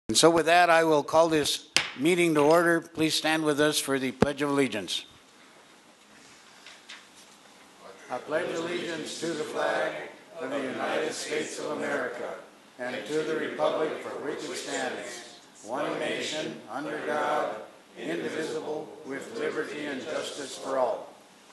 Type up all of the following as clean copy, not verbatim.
And so with that, I will call this meeting to order. Please stand with us for the Pledge of Allegiance. I pledge allegiance to the flag of the United States of America and to the republic for which it stands, one nation, under God, indivisible, with liberty and justice for all.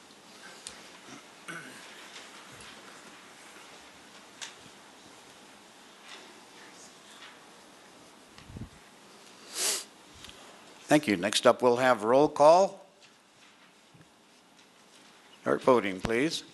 Thank you. Next up, we'll have roll call. Start voting, please.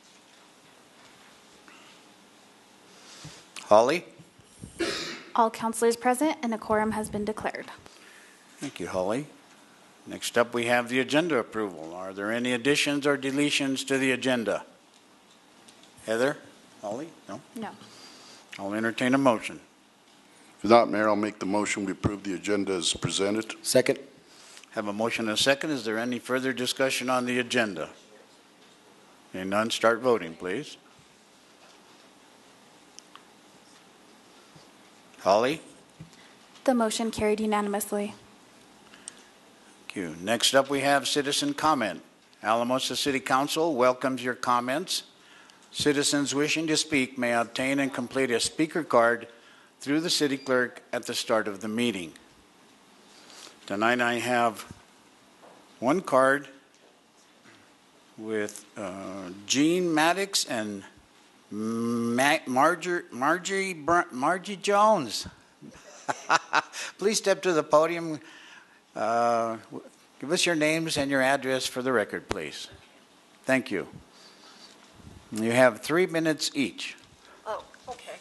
Holly? All councilors present and a quorum has been declared. Thank you, Holly. Next up, we have the agenda approval. Are there any additions or deletions to the agenda? Heather? Holly? No? No. I'll entertain a motion. If not, Mayor, I'll make the motion. We approve the agenda as presented. Second. Have a motion and a second. Is there any further discussion on the agenda? Hearing none, start voting, please. Holly? The motion carried unanimously. Thank you. Next up, we have citizen comment. Alamosa City Council welcomes your comments. Citizens wishing to speak may obtain and complete a speaker card through the city clerk at the start of the meeting. Tonight I have one card with Jean Maddox and Margie Jones. Please step to the podium. Give us your names and your address for the record, please. Thank you. You have 3 minutes each. Oh, okay.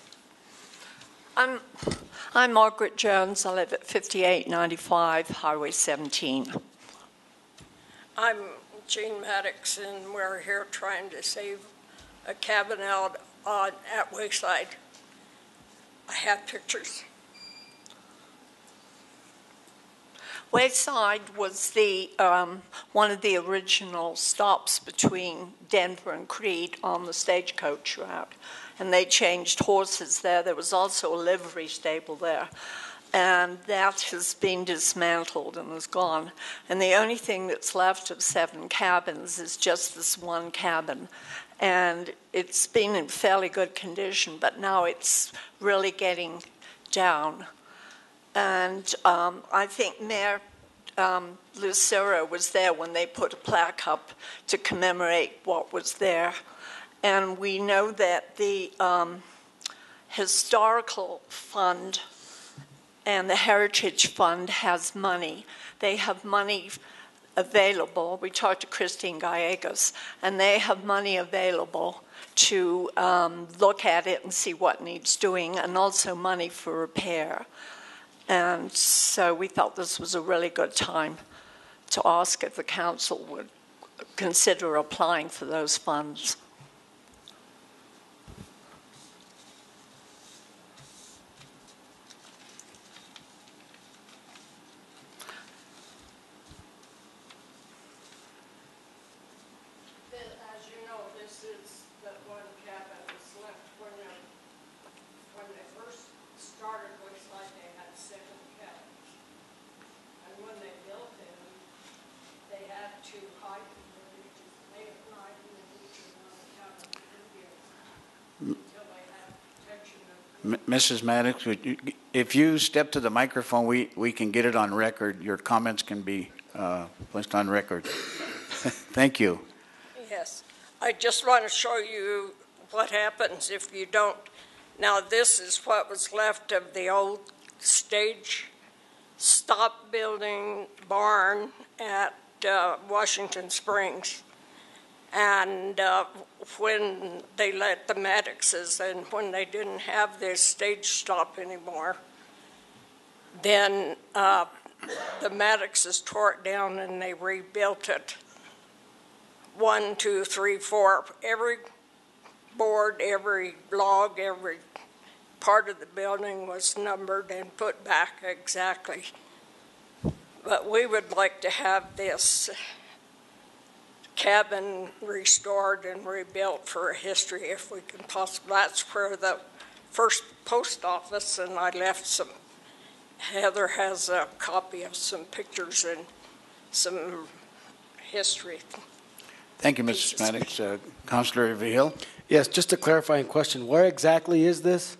I'm Margaret Jones. I live at 5895 Highway 17. I'm Jean Maddox, and we're here trying to save a cabin out at Wayside. I have pictures. Wayside was the one of the original stops between Denver and Creede on the stagecoach route, and they changed horses there. There was also a livery stable there, and that has been dismantled and is gone. And the only thing that's left of 7 cabins is just this one cabin, and it's been in fairly good condition, but now it's really getting down. And I think Mayor Lucero was there when they put a plaque up to commemorate what was there. And we know that the Historical Fund and the Heritage Fund has money. They have money available. We talked to Christine Gallegos, and they have money available to look at it and see what needs doing, and also money for repair. And so we felt this was a really good time to ask if the council would consider applying for those funds. As you know, this is the one cabin that's left. When they first started Wayside, they had 7 cabins. And when they built them, they had to hide them. They had hidden in each of one cabin until they had protection of. Mrs. Maddox, if you step to the microphone, we can get it on record. Your comments can be placed on record. Thank you. Yes. I just want to show you what happens if you don't. Now, this is what was left of the old stage stop building barn at Washington Springs. And when they let the Maddoxes, and when they didn't have this stage stop anymore, then the Maddoxes tore it down and they rebuilt it. 1, 2, 3, 4. Every board, every log, every part of the building was numbered and put back exactly. But we would like to have this cabin restored and rebuilt for history if we can possibly. That's where the first post office, and I left some Heather has a copy of some pictures and some history. Thank you, Mrs. Maddox. Councilor Vihil? Yes, just a clarifying question. Where exactly is this?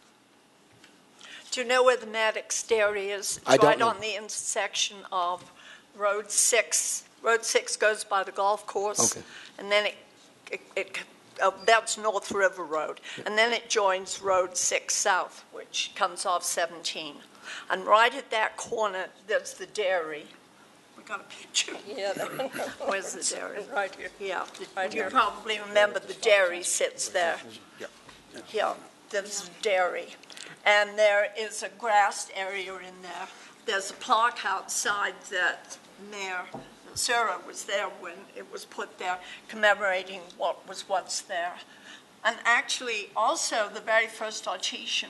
Do you know where the Maddox Dairy is? It's I don't right know. on the intersection of Road 6. Road 6 goes by the golf course. Okay. And then that's North River Road. And then it joins Road 6 South, which comes off 17. And right at that corner, there's the dairy. We got a picture. Yeah, Where's the dairy? right here. Yeah, Right you here. probably remember the dairy sits there. Yeah, there's a dairy. And there is a grassed area in there. There's a plaque outside that Mayor Sarah was there when it was put there, commemorating what was once there. And actually, also, the very first artesian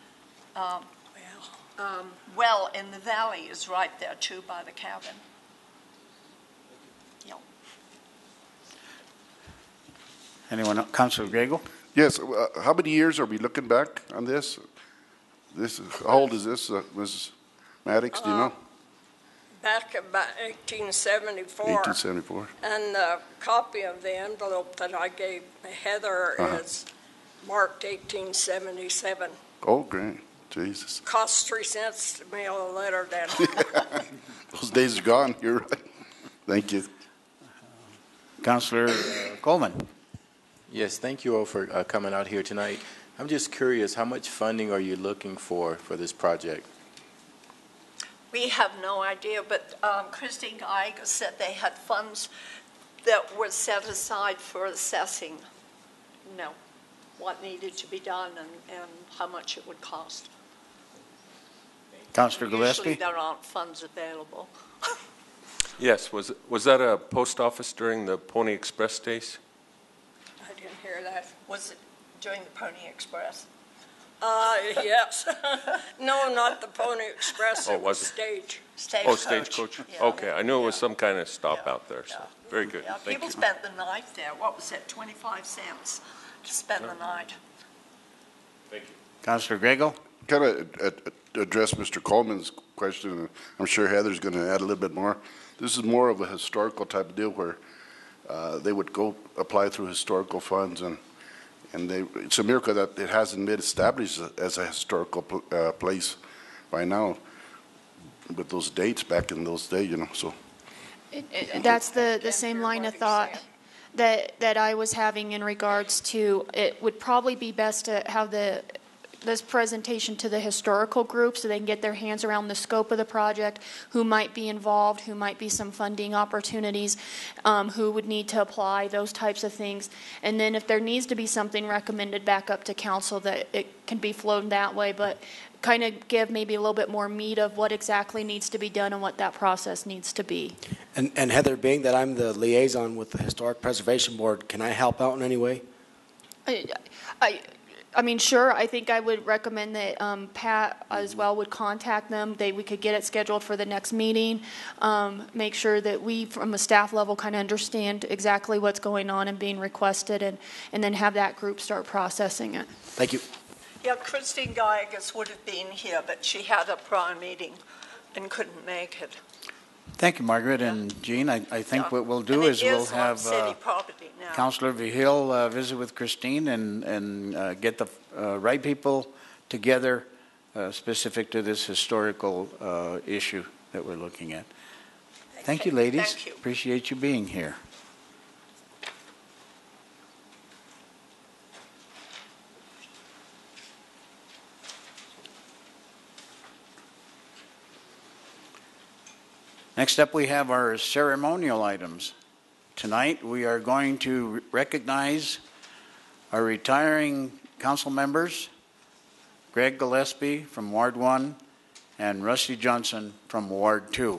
well in the valley is right there, too, by the cabin. Yeah. Anyone else? Councilor Grego? Yes, how many years are we looking back on this? How old is this, Mrs. Maddox, do you know? Back about 1874. 1874. And the copy of the envelope that I gave Heather is marked 1877. Oh, great, Jesus. Cost 3 cents to mail a letter then. Those days are gone, you're right. Thank you. Councilor Coleman? Yes, thank you all for coming out here tonight. I'm just curious, how much funding are you looking for this project? We have no idea, but Christine Geiger said they had funds that were set aside for assessing, what needed to be done and how much it would cost. Councilor Usually Gillespie? there aren't funds available. Yes, was that a post office during the Pony Express days? I didn't hear that. Was it during the Pony Express? Yes. No, not the Pony Express. Oh, it was was it? Stage. Stagecoach. Oh, Stagecoach? Yeah. Okay, I knew it was Yeah. some kind of stop Yeah. out there, so, Yeah. very good, Yeah, thank people you. spent the night there. What was it, 25 cents to spend the night? Thank you. Councilor Grego? Kind of address Mr. Coleman's question, and I'm sure Heather's going to add a little bit more. This is more of a historical type of deal where they would go apply through historical funds, and it's a miracle that it hasn't been established as a historical place by now with those dates back in those days, so. That's the same line of thought that I was having in regards to, it would probably be best to have this presentation to the historical group so they can get their hands around the scope of the project, who might be involved, who might be some funding opportunities, who would need to apply, those types of things. And then if there needs to be something recommended back up to council, that it can be flown that way, but kind of give maybe a little bit more meat of what exactly needs to be done and what that process needs to be. And Heather, being that I'm the liaison with the Historic Preservation Board, can I help out in any way? I mean, sure. I think I would recommend that Pat as well would contact them. We could get it scheduled for the next meeting. Make sure that we, from a staff level, kind of understand exactly what's going on and being requested, and then have that group start processing it. Thank you. Yeah, Christine Geiger would have been here, but she had a prior meeting and couldn't make it. Thank you, Margaret and Jean. I think Yeah. what we'll do And is it we'll on have city property now. Councilor Vihil visit with Christine and get the right people together specific to this historical issue that we're looking at. Thank you, Okay, ladies. thank you. Appreciate you being here. Next up, we have our ceremonial items. Tonight, we are going to recognize our retiring council members, Greg Gillespie from Ward 1 and Rusty Johnson from Ward 2.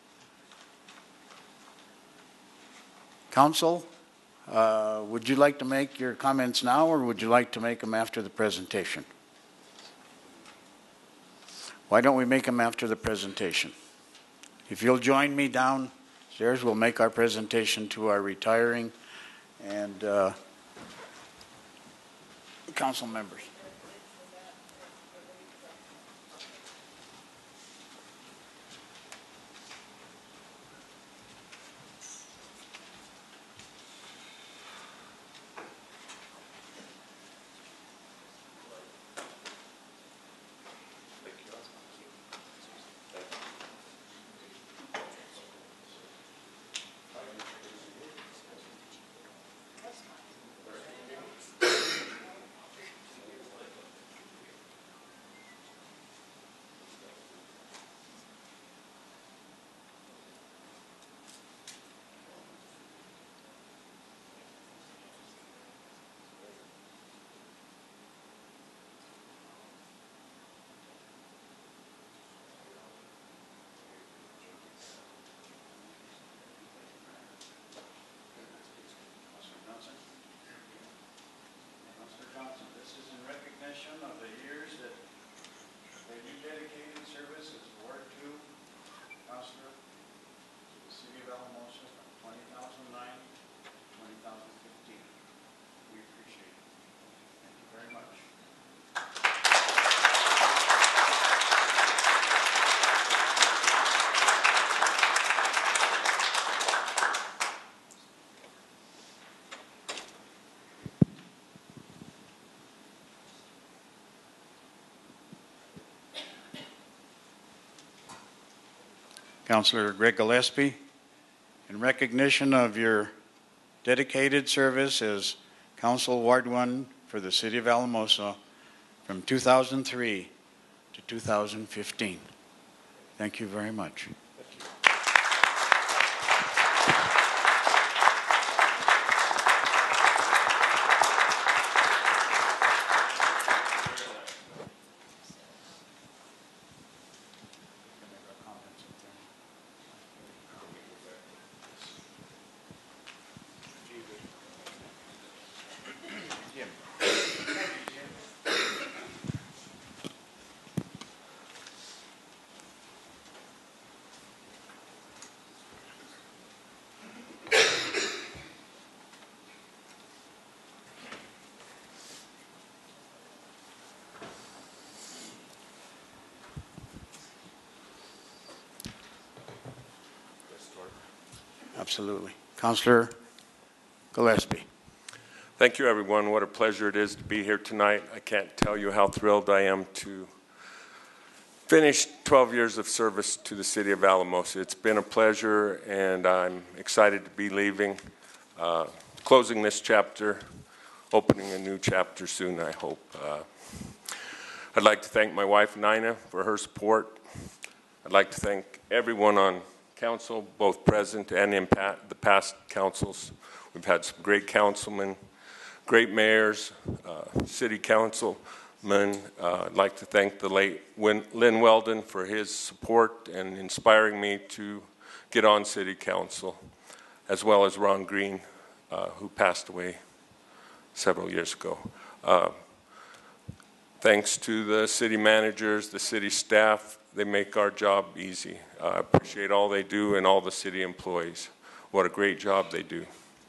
Council, would you like to make your comments now, or would you like to make them after the presentation? Why don't we make them after the presentation? If you'll join me downstairs, we'll make our presentation to our retiring and council members. Councilor Greg Gillespie, in recognition of your dedicated service as Council Ward 1 for the City of Alamosa from 2003 to 2015. Thank you very much. Absolutely. Councilor Gillespie. Thank you, everyone. What a pleasure it is to be here tonight. I can't tell you how thrilled I am to finish 12 years of service to the City of Alamosa. It's been a pleasure, and I'm excited to be leaving, closing this chapter, opening a new chapter soon, I hope. I'd like to thank my wife, Nina, for her support. I'd like to thank everyone on council, both present and in the past councils. We've had some great councilmen, great mayors, city councilmen. I'd like to thank the late Lynn Weldon for his support and inspiring me to get on city council, as well as Ron Green, who passed away several years ago. Thanks to the city managers, the city staff, they make our job easy. I appreciate all they do and all the city employees. What a great job they do.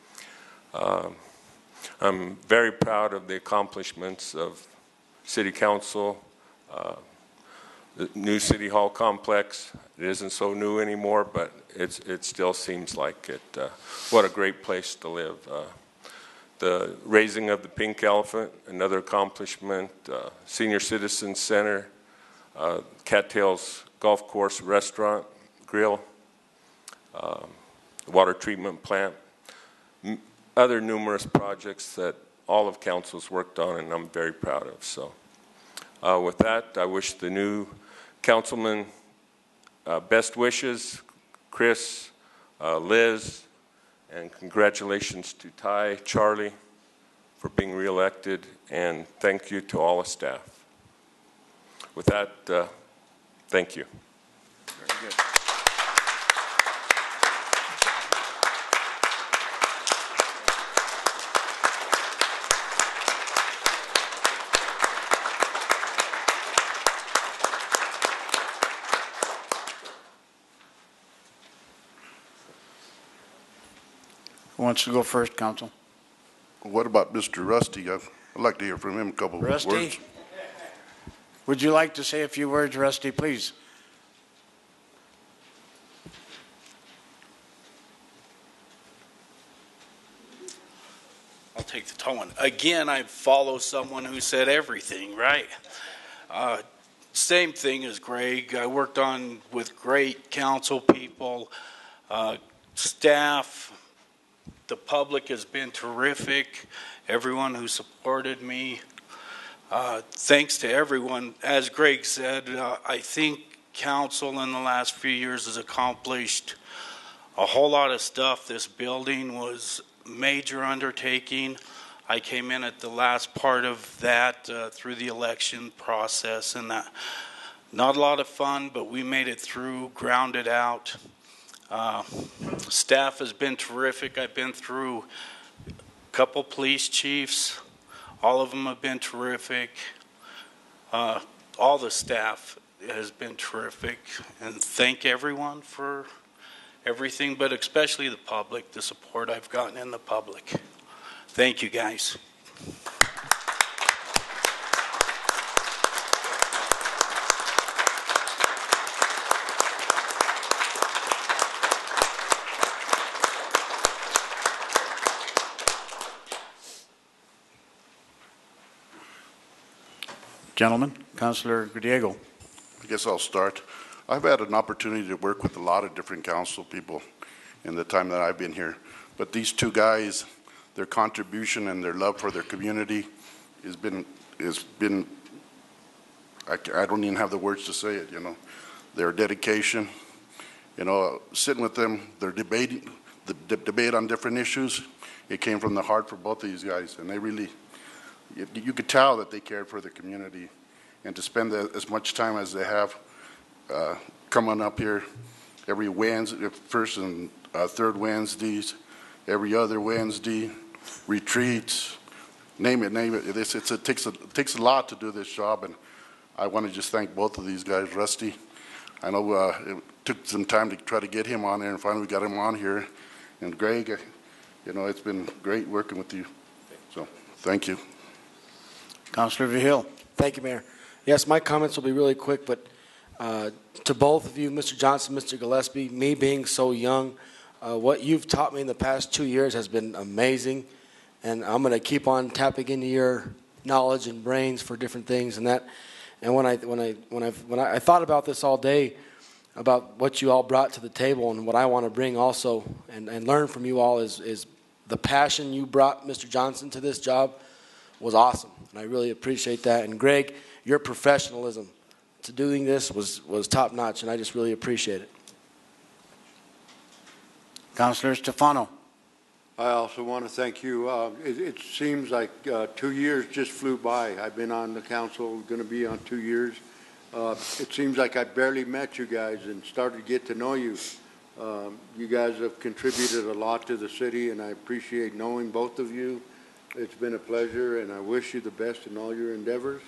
I'm very proud of the accomplishments of City Council, the new City Hall complex. It isn't so new anymore, but it still seems like it. What a great place to live. The raising of the pink elephant, another accomplishment. Senior Citizen Center, Cattails Golf Course, Restaurant, Grill, the water treatment plant, other numerous projects that all of council's worked on, and I'm very proud of. So with that, I wish the new councilman best wishes, Chris, Liz, and congratulations to Ty, Charlie, for being reelected, and thank you to all the staff. With that, thank you. Very good. Who wants to go first, Council? What about Mr. Rusty? I'd like to hear from him a couple of Rusty? words. Would you like to say a few words, Rusty, please? I'll take the tall one. Again, I follow someone who said everything, right? Same thing as Greg. I worked on with great council people, staff. The public has been terrific. Everyone who supported me. Thanks to everyone. As Greg said, I think council in the last few years has accomplished a whole lot of stuff. This building was a major undertaking. I came in at the last part of that through the election process, and that not a lot of fun, but we made it through, ground it out. Staff has been terrific. I've been through a couple police chiefs. All of them have been terrific. All the staff has been terrific. And thank everyone for everything, but especially the public, the support I've gotten in the public. Thank you, guys. Gentlemen, Councilor Diego. I guess I'll start. I've had an opportunity to work with a lot of different council people in the time that I've been here. But these two guys, their contribution and their love for their community has been I don't even have the words to say it, you know. Their dedication, you know, sitting with them, their debating, the debate on different issues, it came from the heart for both of these guys. And they really, you could tell that they cared for the community. And to spend as much time as they have coming up here every Wednesday, first and third Wednesdays, every other Wednesday, retreats, name it. It takes a lot to do this job, and I want to just thank both of these guys. Rusty, I know it took some time to try to get him on there, and finally we got him on here. And Greg, you know, it's been great working with you. So, thank you. Councilor Vigil. Thank you, Mayor. Yes, my comments will be really quick, but to both of you, Mr. Johnson, Mr. Gillespie, me being so young, what you've taught me in the past 2 years has been amazing, and I'm going to keep on tapping into your knowledge and brains for different things and that. And when I thought about this all day, about what you all brought to the table and what I want to bring also and learn from you all is the passion you brought, Mr. Johnson, to this job was awesome, and I really appreciate that. And Greg, your professionalism to doing this was top notch, and I just really appreciate it. Councilor Stefano. I also want to thank you. It seems like 2 years just flew by. I've been on the council, going to be on 2 years. It seems like I barely met you guys and started to get to know you. You guys have contributed a lot to the city, and I appreciate knowing both of you. It's been a pleasure, and I wish you the best in all your endeavors.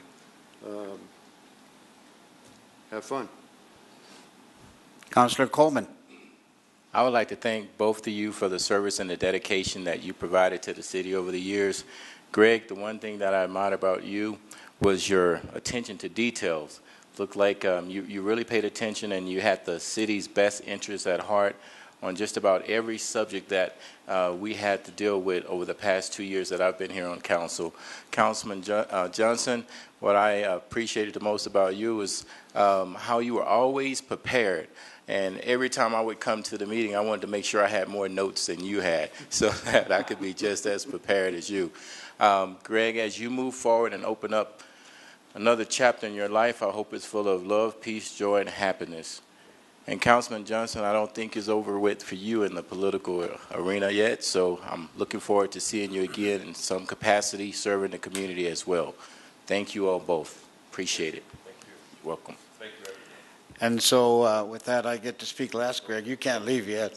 Have fun. Councilor Coleman. I would like to thank both of you for the service and the dedication that you provided to the city over the years. Greg, the one thing that I admired about you was your attention to details. Looked like you really paid attention and you had the city's best interests at heart on just about every subject that we had to deal with over the past 2 years that I've been here on council. Councilman Johnson, what I appreciated the most about you is how you were always prepared. And every time I would come to the meeting, I wanted to make sure I had more notes than you had so that I could be just as prepared as you. Greg, as you move forward and open up another chapter in your life, I hope it's full of love, peace, joy, and happiness. And Councilman Johnson, I don't think it's over with for you in the political arena yet, so I'm looking forward to seeing you again in some capacity serving the community as well. Thank you all both. Appreciate it. Thank you. You're welcome. Thank you. And so with that, I get to speak last, Greg. You can't leave yet.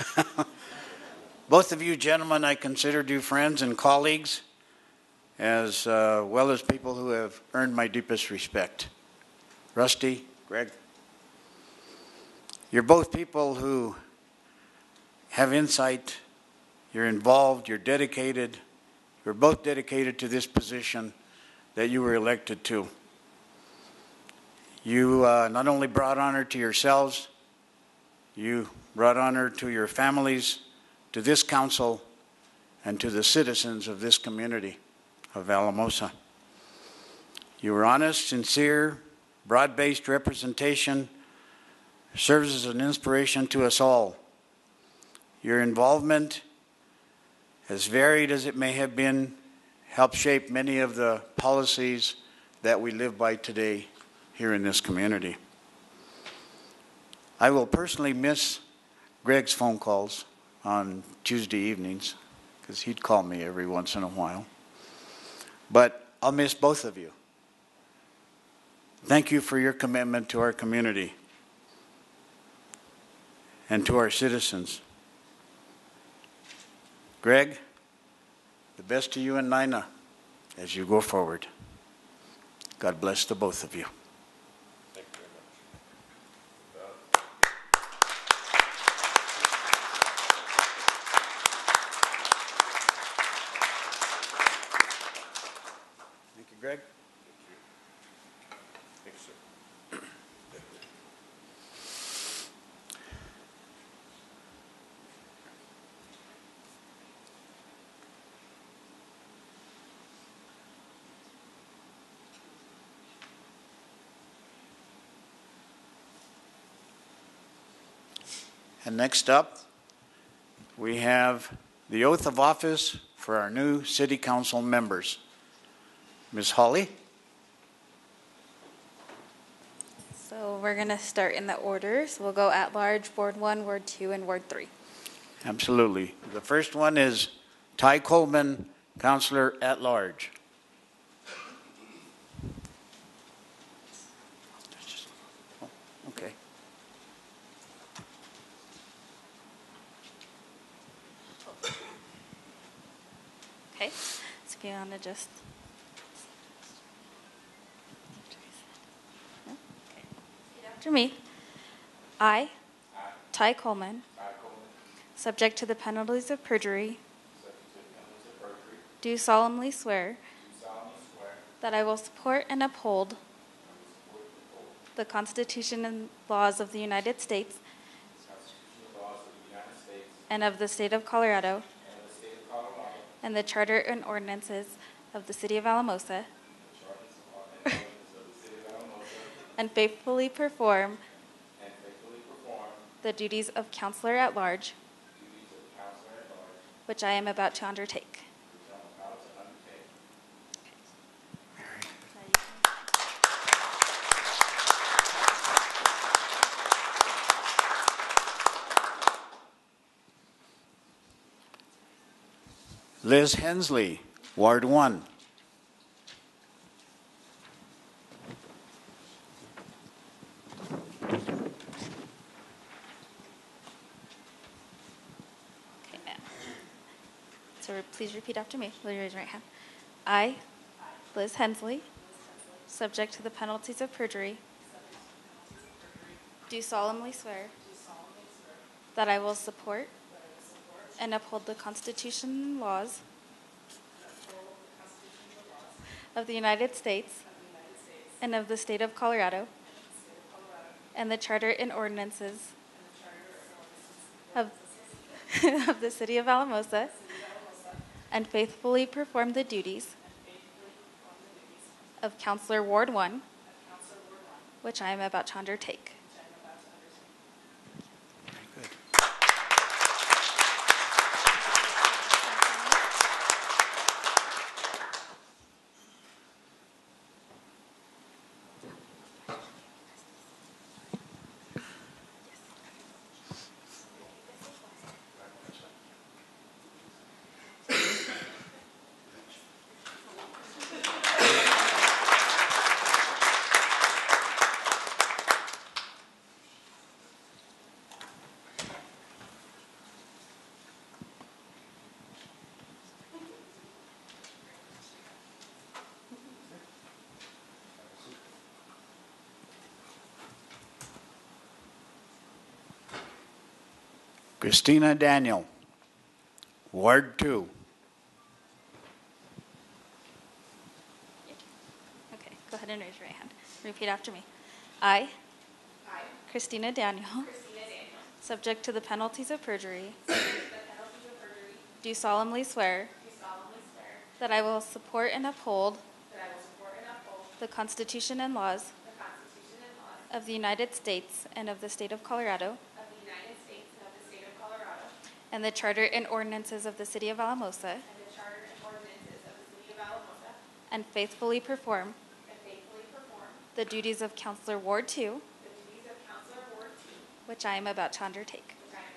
Both of you gentlemen, I considered you friends and colleagues, as well as people who have earned my deepest respect. Rusty, Greg, you're both people who have insight, you're involved, you're dedicated, you're both dedicated to this position that you were elected to. You not only brought honor to yourselves, you brought honor to your families, to this council, and to the citizens of this community of Alamosa. You were honest, sincere, broad-based representation serves as an inspiration to us all. Your involvement, as varied as it may have been, helped shape many of the policies that we live by today here in this community. I will personally miss Greg's phone calls on Tuesday evenings, because he'd call me every once in a while. But I'll miss both of you. Thank you for your commitment to our community and to our citizens. Greg, the best to you and Nina as you go forward. God bless the both of you. Thank you Thank you, Greg. very much. Thank you, sir. And next up, we have the oath of office for our new city council members. Ms. Hawley? So we're going to start in the order. So we'll go at large, Ward 1, Ward 2, and Ward 3. Absolutely. The first one is Ty Coleman, Councilor at Large. Okay. Okay, so if you want to just... Okay. Repeat after me. I, Ty Coleman, subject to the penalties of perjury, do solemnly swear that I will support and uphold the Constitution and laws of the United States and of the state of Colorado and the charter and ordinances of the city of Alamosa, and faithfully perform the duties of Counselor at Large, which I am about to undertake. Liz Hensley, Ward 1. So please repeat after me. Will you raise your right hand? I, Liz Hensley, subject to the penalties of perjury, do solemnly swear that I will support and uphold the Constitution and laws of the United States and of the state of Colorado and the charter and ordinances of, of the city of Alamosa, and faithfully perform the duties of Counselor Ward 1, which I am about to undertake. Christina Daniel, Ward 2. Okay, go ahead and raise your right hand. Repeat after me. I, Christina Daniel, subject to the penalties of perjury, do solemnly swear that I will support and uphold the Constitution and laws of the United States and of the state of Colorado, and the charter and ordinances of the city of Alamosa, and faithfully perform the duties of Counselor Ward 2, which I am about to undertake.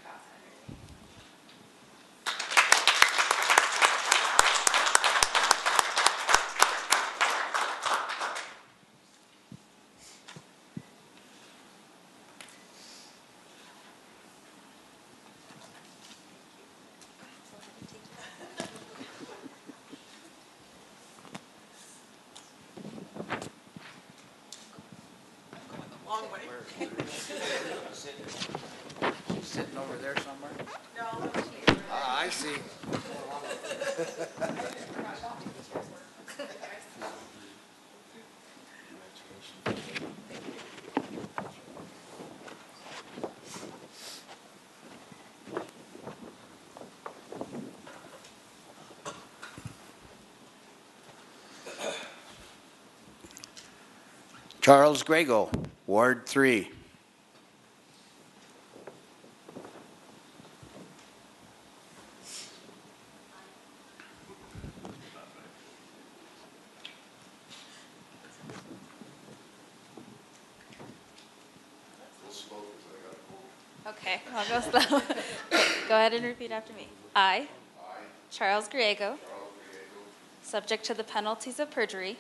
Sitting over there somewhere? No. Ah, I see. Charles Grego, Ward 3. Okay, I'll go slow. Go ahead and repeat after me. I, Charles Griego, subject to the penalties of perjury,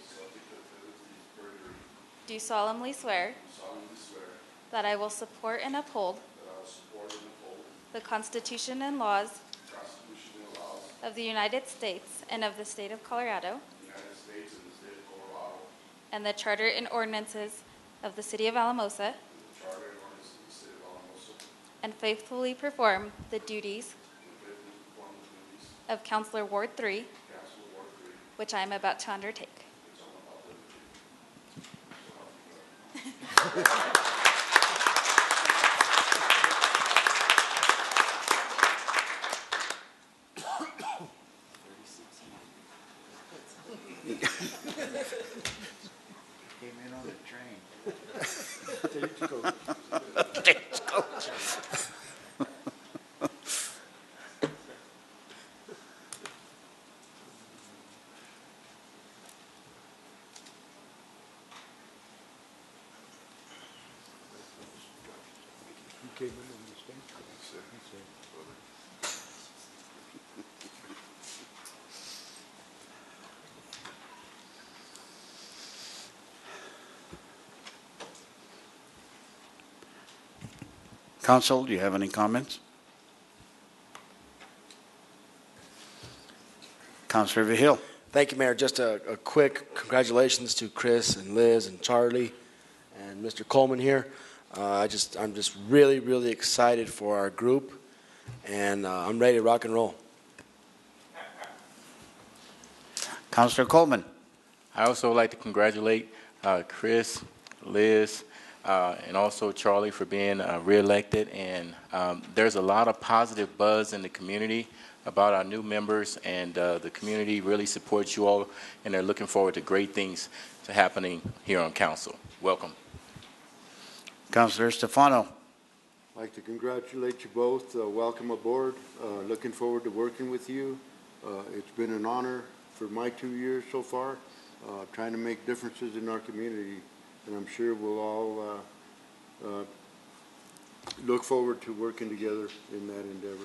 do solemnly swear that I will support and uphold the Constitution and laws of the United States and of the state of Colorado, and the charter and ordinances of the city of Alamosa, and faithfully perform the duties of Counselor Ward 3, which I am about to undertake. Came in on the train. Council, do you have any comments? Councilor Vihil. Thank you, Mayor. Just a quick congratulations to Chris and Liz and Charlie and Mr. Coleman here. I'm just really, really excited for our group, and I'm ready to rock and roll. Councilor Coleman. I also would like to congratulate Chris, Liz, and also Charlie for being reelected. And there's a lot of positive buzz in the community about our new members, and the community really supports you all, and they're looking forward to great things to happening here on council. Welcome. Councilor Stefano. I'd like to congratulate you both. Welcome aboard. Looking forward to working with you. It's been an honor for my 2 years so far, trying to make differences in our community, and I'm sure we'll all look forward to working together in that endeavor.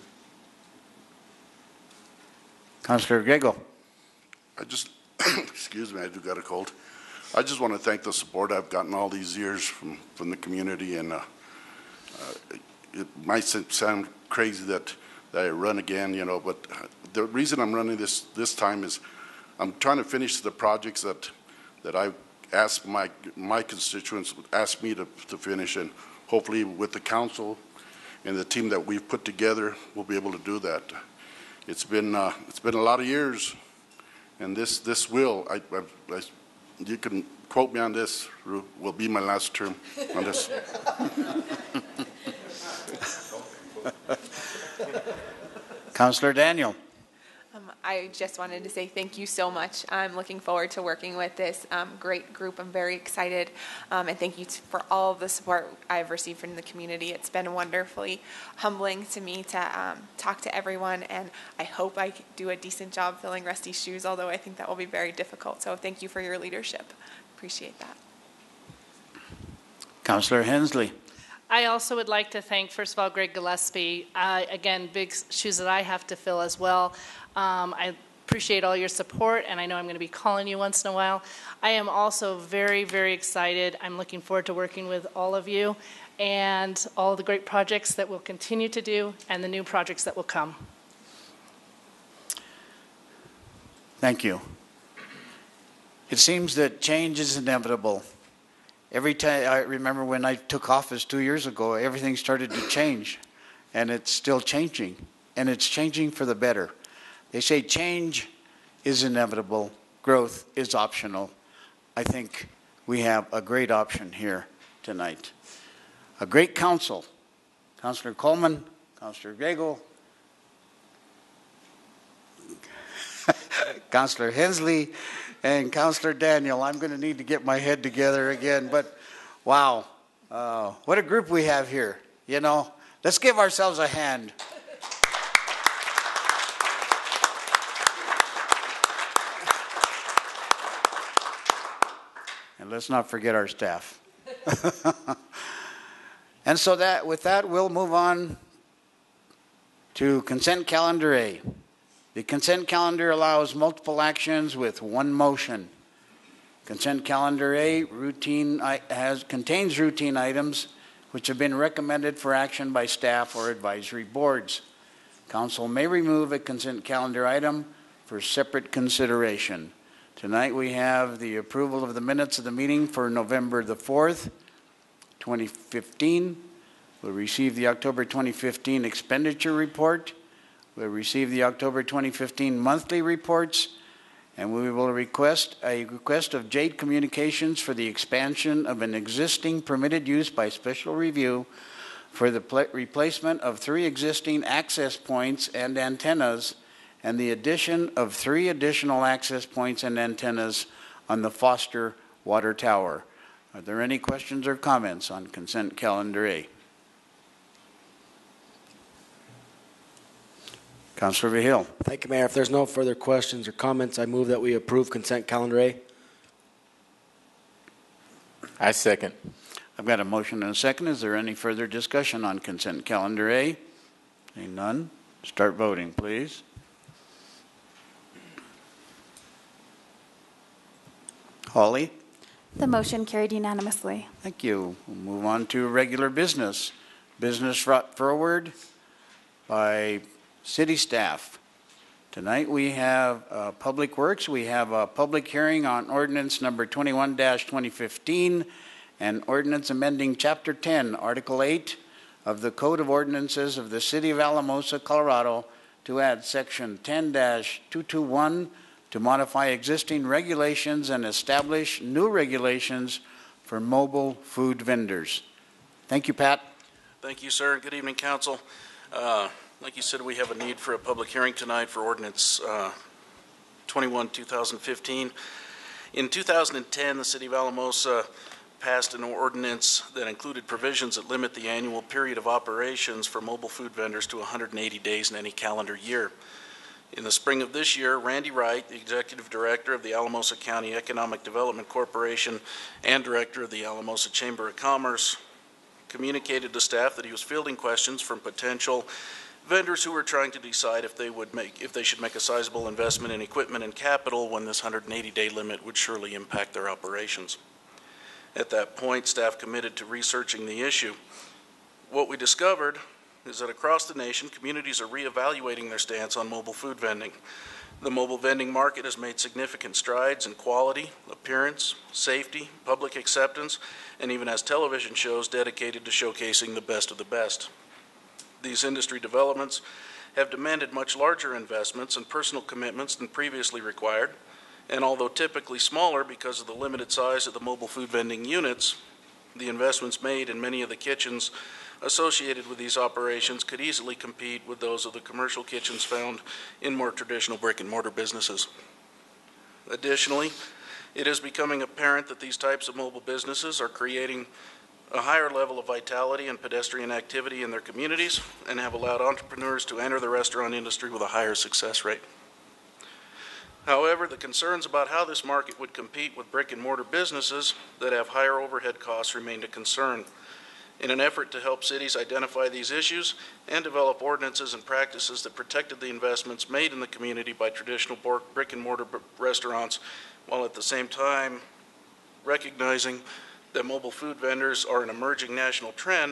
Councilor Griego. I just, excuse me, I do got a cold. I just want to thank the support I've gotten all these years from the community, and it might sound crazy that I run again, you know, but the reason I'm running this time is I'm trying to finish the projects that I asked my constituents asked me to finish, and hopefully with the council and the team that we've put together, we'll be able to do that. It's been a lot of years, and this will you can quote me on this, will be my last term on this. Councilor Daniel. I just wanted to say thank you so much. I'm looking forward to working with this great group. I'm very excited, and thank you for all of the support I've received from the community. It's been wonderfully humbling to me to talk to everyone, and I hope I do a decent job filling Rusty's shoes, although I think that will be very difficult. So thank you for your leadership. Appreciate that. Councilor Hensley. I also would like to thank, first of all, Greg Gillespie. Again, big shoes that I have to fill as well. I appreciate all your support, and I know I'm going to be calling you once in a while. I am also very, very excited. I'm looking forward to working with all of you and all the great projects that we'll continue to do and the new projects that will come. Thank you. It seems that change is inevitable. Every time, I remember when I took office 2 years ago, everything started to change, and it's still changing, and it's changing for the better. They say change is inevitable, growth is optional. I think we have a great option here tonight. A great council. Councilor Coleman, Councilor Griego, Councilor Hensley, and Councilor Daniel. I'm going to need to get my head together again, but wow, what a group we have here. You know, let's give ourselves a hand. And let's not forget our staff. And so with that, we'll move on to consent calendar A. The consent calendar allows multiple actions with one motion. Consent calendar A contains routine items which have been recommended for action by staff or advisory boards. Council may remove a consent calendar item for separate consideration. Tonight we have the approval of the minutes of the meeting for November the 4th, 2015. We'll receive the October 2015 expenditure report. We'll receive the October 2015 monthly reports, and we will request of Jade Communications for the expansion of an existing permitted use by special review for the replacement of 3 existing access points and antennas and the addition of 3 additional access points and antennas on the Foster Water Tower. Are there any questions or comments on consent calendar A? Councilor Vihil. Thank you, Mayor. If there's no further questions or comments, I move that we approve consent calendar A. I second. I've got a motion and a second. Is there any further discussion on consent calendar A? Seeing none, start voting, please. Holly? The motion carried unanimously. Thank you. We'll move on to regular business. Business brought forward by city staff. Tonight we have Public Works. We have a public hearing on ordinance number 21-2015 and ordinance amending Chapter 10, Article 8 of the Code of Ordinances of the City of Alamosa, Colorado, to add Section 10-221 to modify existing regulations and establish new regulations for mobile food vendors. Thank you, Pat. Thank you, sir. Good evening, Council. Like you said, we have a need for a public hearing tonight for Ordinance 21-2015. In 2010, the City of Alamosa passed an ordinance that included provisions that limit the annual period of operations for mobile food vendors to 180 days in any calendar year. In the spring of this year, Randy Wright, the Executive Director of the Alamosa County Economic Development Corporation and Director of the Alamosa Chamber of Commerce, communicated to staff that he was fielding questions from potential vendors who were trying to decide if they should make a sizable investment in equipment and capital when this 180-day limit would surely impact their operations. At that point, staff committed to researching the issue. What we discovered is that across the nation, communities are reevaluating their stance on mobile food vending. The mobile vending market has made significant strides in quality, appearance, safety, public acceptance, and even has television shows dedicated to showcasing the best of the best. These industry developments have demanded much larger investments and personal commitments than previously required, and although typically smaller because of the limited size of the mobile food vending units, the investments made in many of the kitchens associated with these operations could easily compete with those of the commercial kitchens found in more traditional brick-and-mortar businesses. Additionally, it is becoming apparent that these types of mobile businesses are creating a higher level of vitality and pedestrian activity in their communities and have allowed entrepreneurs to enter the restaurant industry with a higher success rate. However, the concerns about how this market would compete with brick-and-mortar businesses that have higher overhead costs remained a concern. In an effort to help cities identify these issues and develop ordinances and practices that protected the investments made in the community by traditional brick-and-mortar restaurants, while at the same time recognizing that mobile food vendors are an emerging national trend,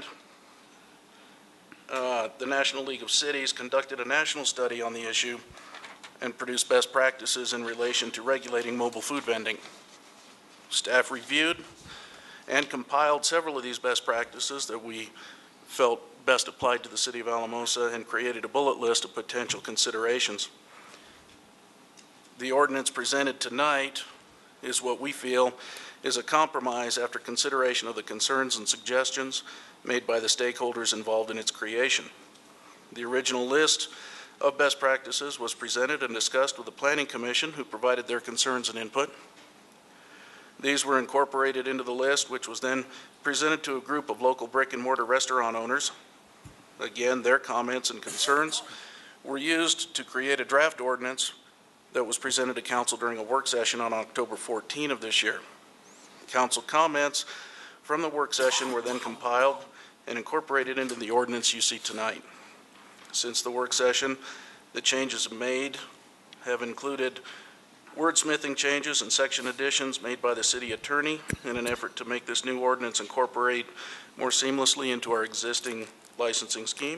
the National League of Cities conducted a national study on the issue and produced best practices in relation to regulating mobile food vending. Staff reviewed and compiled several of these best practices that we felt best applied to the City of Alamosa and created a bullet list of potential considerations. The ordinance presented tonight is what we feel is a compromise after consideration of the concerns and suggestions made by the stakeholders involved in its creation. The original list of best practices was presented and discussed with the Planning Commission, who provided their concerns and input. These were incorporated into the list, which was then presented to a group of local brick-and-mortar restaurant owners. Again, their comments and concerns were used to create a draft ordinance that was presented to Council during a work session on October 14 of this year. Council comments from the work session were then compiled and incorporated into the ordinance you see tonight. Since the work session, the changes made have included wordsmithing changes and section additions made by the city attorney in an effort to make this new ordinance incorporate more seamlessly into our existing licensing scheme.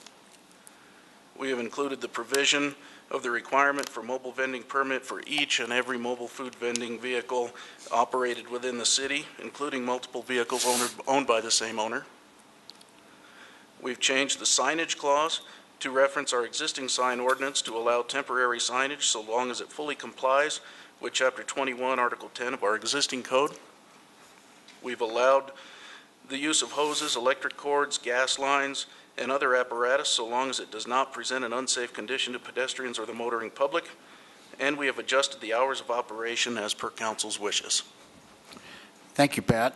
We have included the provision of the requirement for mobile vending permit for each and every mobile food vending vehicle operated within the city, including multiple vehicles owned by the same owner. We've changed the signage clause to reference our existing sign ordinance to allow temporary signage so long as it fully complies with Chapter 21, Article 10 of our existing code. We've allowed the use of hoses, electric cords, gas lines, and other apparatus so long as it does not present an unsafe condition to pedestrians or the motoring public. And we have adjusted the hours of operation as per council's wishes. Thank you, Pat.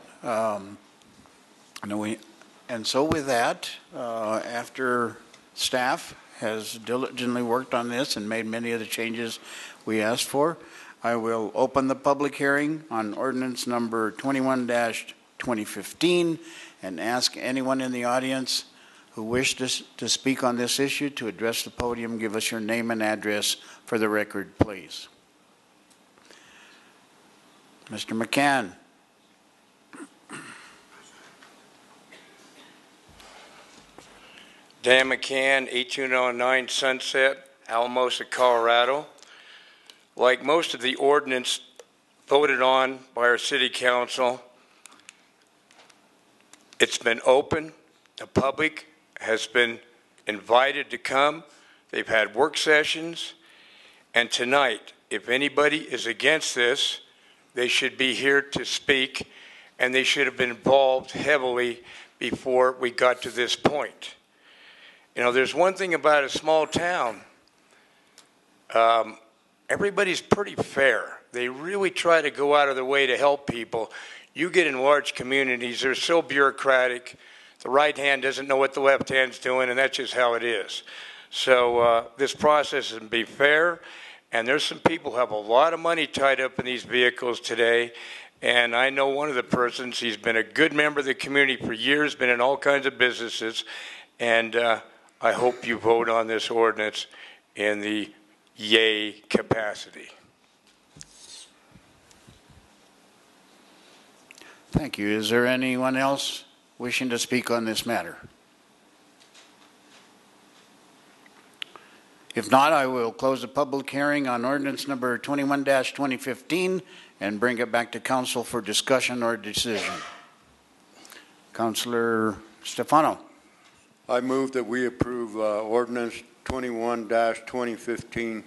And so with that, after staff has diligently worked on this and made many of the changes we asked for, I will open the public hearing on ordinance number 21-2015 and ask anyone in the audience who wishes to speak on this issue to address the podium. Give us your name and address for the record, please. Mr. McCann. Dan McCann, 1809 Sunset, Alamosa, Colorado. Like most of the ordinance voted on by our city council, it's been open. The public has been invited to come. They've had work sessions. And tonight, if anybody is against this, they should be here to speak, and they should have been involved heavily before we got to this point. You know, there's one thing about a small town. Everybody's pretty fair. They really try to go out of their way to help people. You get in large communities, they're so bureaucratic. The right hand doesn't know what the left hand's doing, and that's just how it is. So this process is to be fair, and there's some people who have a lot of money tied up in these vehicles today. And I know one of the persons, he's been a good member of the community for years, been in all kinds of businesses, and I hope you vote on this ordinance in the yay capacity. Thank you. Is there anyone else wishing to speak on this matter? If not, I will close the public hearing on ordinance number 21-2015 and bring it back to council for discussion or decision. Councilor Stefano. I move that we approve ordinance 21-2015.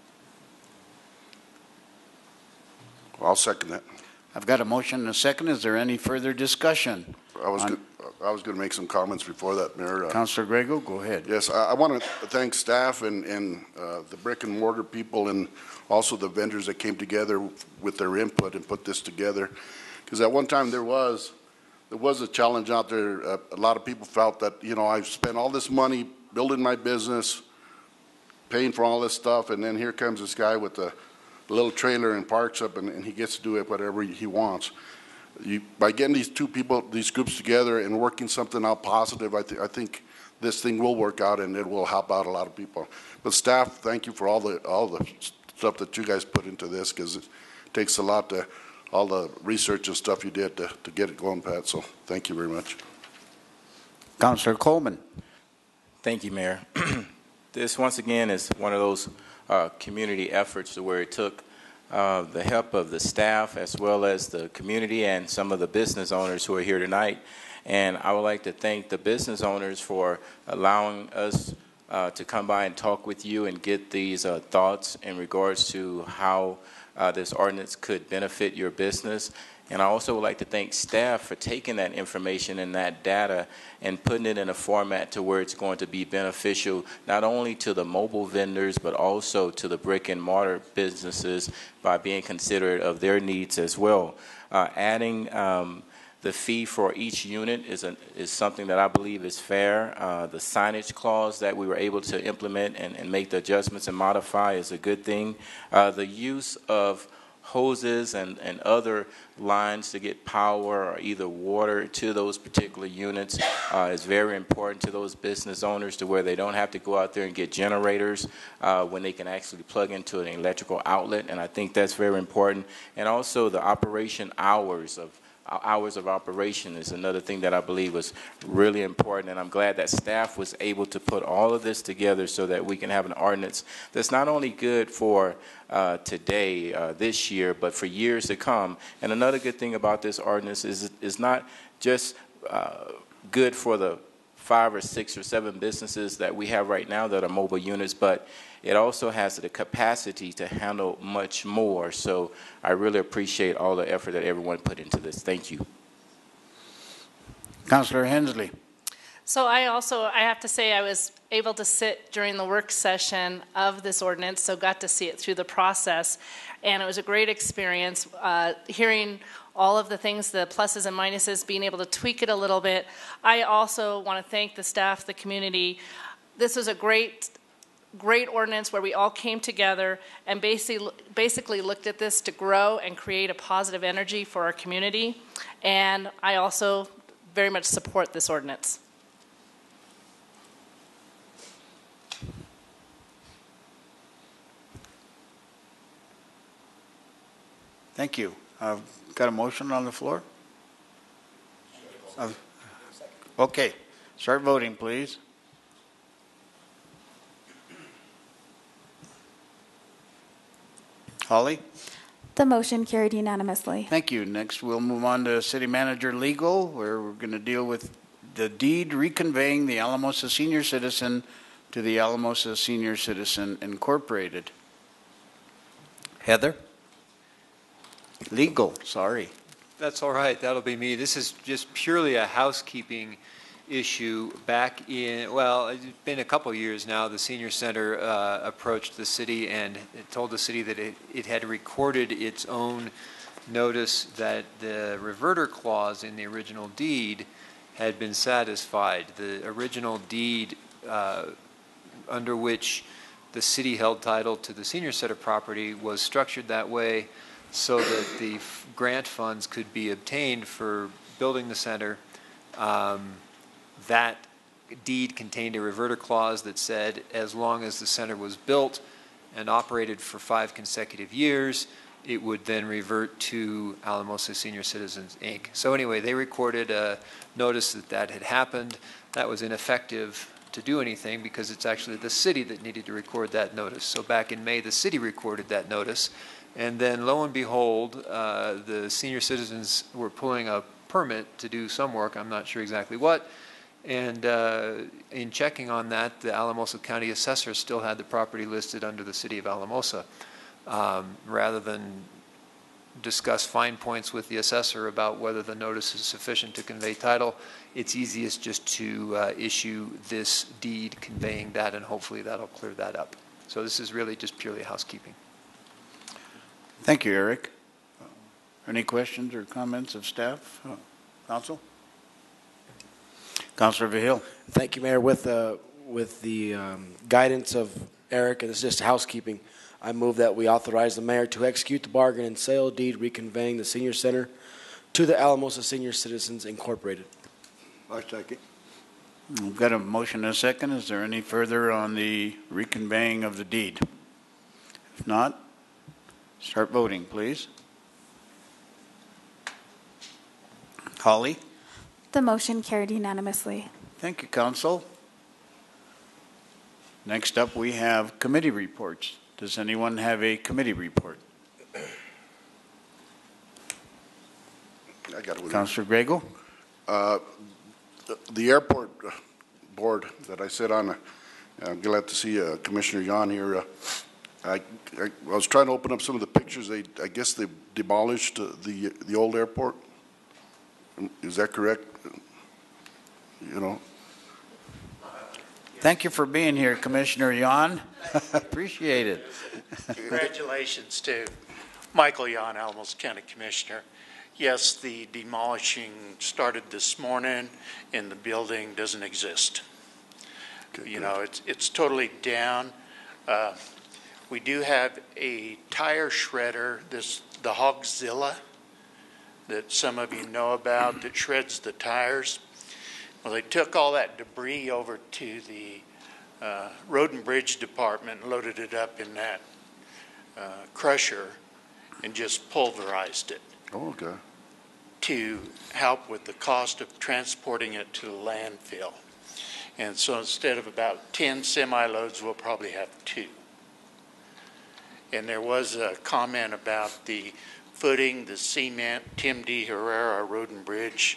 I'll second that. I've got a motion and a second. Is there any further discussion? I was going to make some comments before that, Mayor. Councilor Grego, go ahead. Yes, I want to thank staff and the brick and mortar people and also the vendors that came together with their input and put this together. Because at one time there was a challenge out there. A lot of people felt that, you know, I've spent all this money building my business, paying for all this stuff, and then here comes this guy with a little trailer and parks up, and he gets to do it whatever he wants. By getting these these groups together and working something out positive, I think this thing will work out and it will help out a lot of people. But staff, thank you for all the stuff that you guys put into this, because it takes a lot to all the research and stuff you did to get it going, Pat. So thank you very much. Councilor Coleman. Thank you, Mayor. This once again is one of those community efforts where it took the help of the staff as well as the community and some of the business owners who are here tonight. And I would like to thank the business owners for allowing us to come by and talk with you and get these thoughts in regards to how this ordinance could benefit your business. And I also would like to thank staff for taking that information and that data and putting it in a format to where it's going to be beneficial not only to the mobile vendors but also to the brick and mortar businesses by being considerate of their needs as well. Adding the fee for each unit is something that I believe is fair. The signage clause that we were able to implement and make the adjustments and modify is a good thing. The use of hoses and other lines to get power or either water to those particular units is very important to those business owners, to where they don't have to go out there and get generators when they can actually plug into an electrical outlet, and I think that's very important. And also the operation hours of operation is another thing that I believe was really important, and I'm glad that staff was able to put all of this together so that we can have an ordinance that's not only good for today, this year, but for years to come. And another good thing about this ordinance is not just good for the 5 or 6 or 7 businesses that we have right now that are mobile units, but it also has the capacity to handle much more. So I really appreciate all the effort that everyone put into this. Thank you. Councillor Hensley. So I have to say, I was able to sit during the work session of this ordinance, so got to see it through the process, and it was a great experience hearing all of the things, the pluses and minuses, being able to tweak it a little bit. I also want to thank the staff, the community. This was a great ordinance where we all came together and basically looked at this to grow and create a positive energy for our community. And I also very much support this ordinance. Thank you. Got a motion on the floor? Okay. Start voting, please. Holly? The motion carried unanimously. Thank you. Next, we'll move on to City Manager Legal, where we're going to deal with the deed reconveying the Alamosa Senior Citizen to the Alamosa Senior Citizen Incorporated. Heather? Legal, sorry. That's all right. That'll be me. This is just purely a housekeeping issue. Back in, well, it's been a couple years now, the Senior Center approached the city and told the city that it had recorded its own notice that the reverter clause in the original deed had been satisfied. The original deed under which the city held title to the Senior Center property was structured that way so that the grant funds could be obtained for building the center. That deed contained a reverter clause that said as long as the center was built and operated for 5 consecutive years, it would then revert to Alamosa Senior Citizens, Inc. So anyway, they recorded a notice that had happened. That was ineffective to do anything because it's actually the city that needed to record that notice. So back in May, the city recorded that notice. And then lo and behold, the senior citizens were pulling a permit to do some work, I'm not sure exactly what, and in checking on that, the Alamosa County Assessor still had the property listed under the City of Alamosa. Rather than discuss fine points with the assessor about whether the notice is sufficient to convey title, it's easiest just to issue this deed conveying that, and hopefully that'll clear that up. So this is really just purely housekeeping. Thank you, Eric. Any questions or comments of staff? Council? Councilor Vihil. Thank you, Mayor. With the guidance of Eric, and this is just housekeeping, I move that we authorize the mayor to execute the bargain and sale deed reconveying the senior center to the Alamosa Senior Citizens Incorporated. I second. We've got a motion and a second. Is there any further on the reconveying of the deed? If not, start voting, please. Holly? The motion carried unanimously. Thank you, Council. Next up, we have committee reports. Does anyone have a committee report? I got it. Councilor Grego? The airport board that I sit on, I'm glad to see Commissioner Yan here. I was trying to open up some of the pictures. I guess they demolished the old airport. Is that correct? You know. Thank you for being here, Commissioner Yan. Appreciate it. Congratulations to Michael Yan, Alamosa County Commissioner. Yes, the demolishing started this morning, and the building doesn't exist. Okay, you know, it's totally down. We do have a tire shredder. the Hogzilla that some of you know about that shreds the tires. Well, they took all that debris over to the Road and Bridge Department and loaded it up in that crusher and just pulverized it. Oh, okay. To help with the cost of transporting it to the landfill. And so instead of about 10 semi-loads, we'll probably have 2. And there was a comment about the footing, the cement. Tim D. Herrera, Road and Bridge,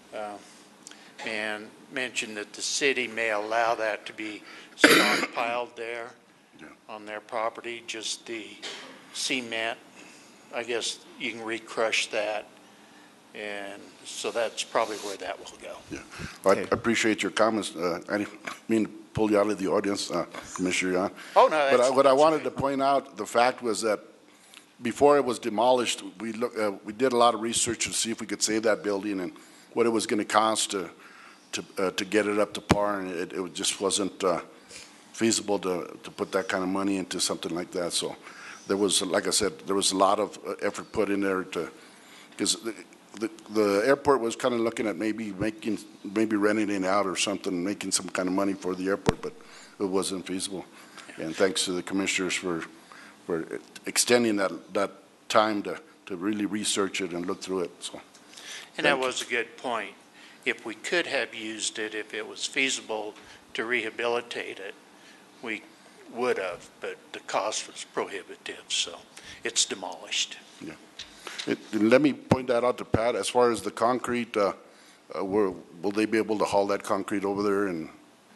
and mentioned that the city may allow that to be stockpiled there on their property, just the cement. I guess you can recrush that, and so that's probably where that will go. Yeah, well, I appreciate your comments. I didn't mean to pull you out of the audience, Commissioner Yan. Oh, no, that's, what I wanted to point out, the fact was that before it was demolished, we did a lot of research to see if we could save that building and what it was going to cost to get it up to par, and it just wasn't feasible to put that kind of money into something like that. So there was, like I said, there was a lot of effort put in there because the airport was kind of looking at maybe renting it out or something, making some kind of money for the airport, but it wasn't feasible. And thanks to the commissioners for extending that time to really research it and look through it. So, and that was a good point. If we could have used it, if it was feasible to rehabilitate it, we would have, but the cost was prohibitive, so it's demolished. Yeah. Let me point that out to Pat. As far as the concrete, will they be able to haul that concrete over there? And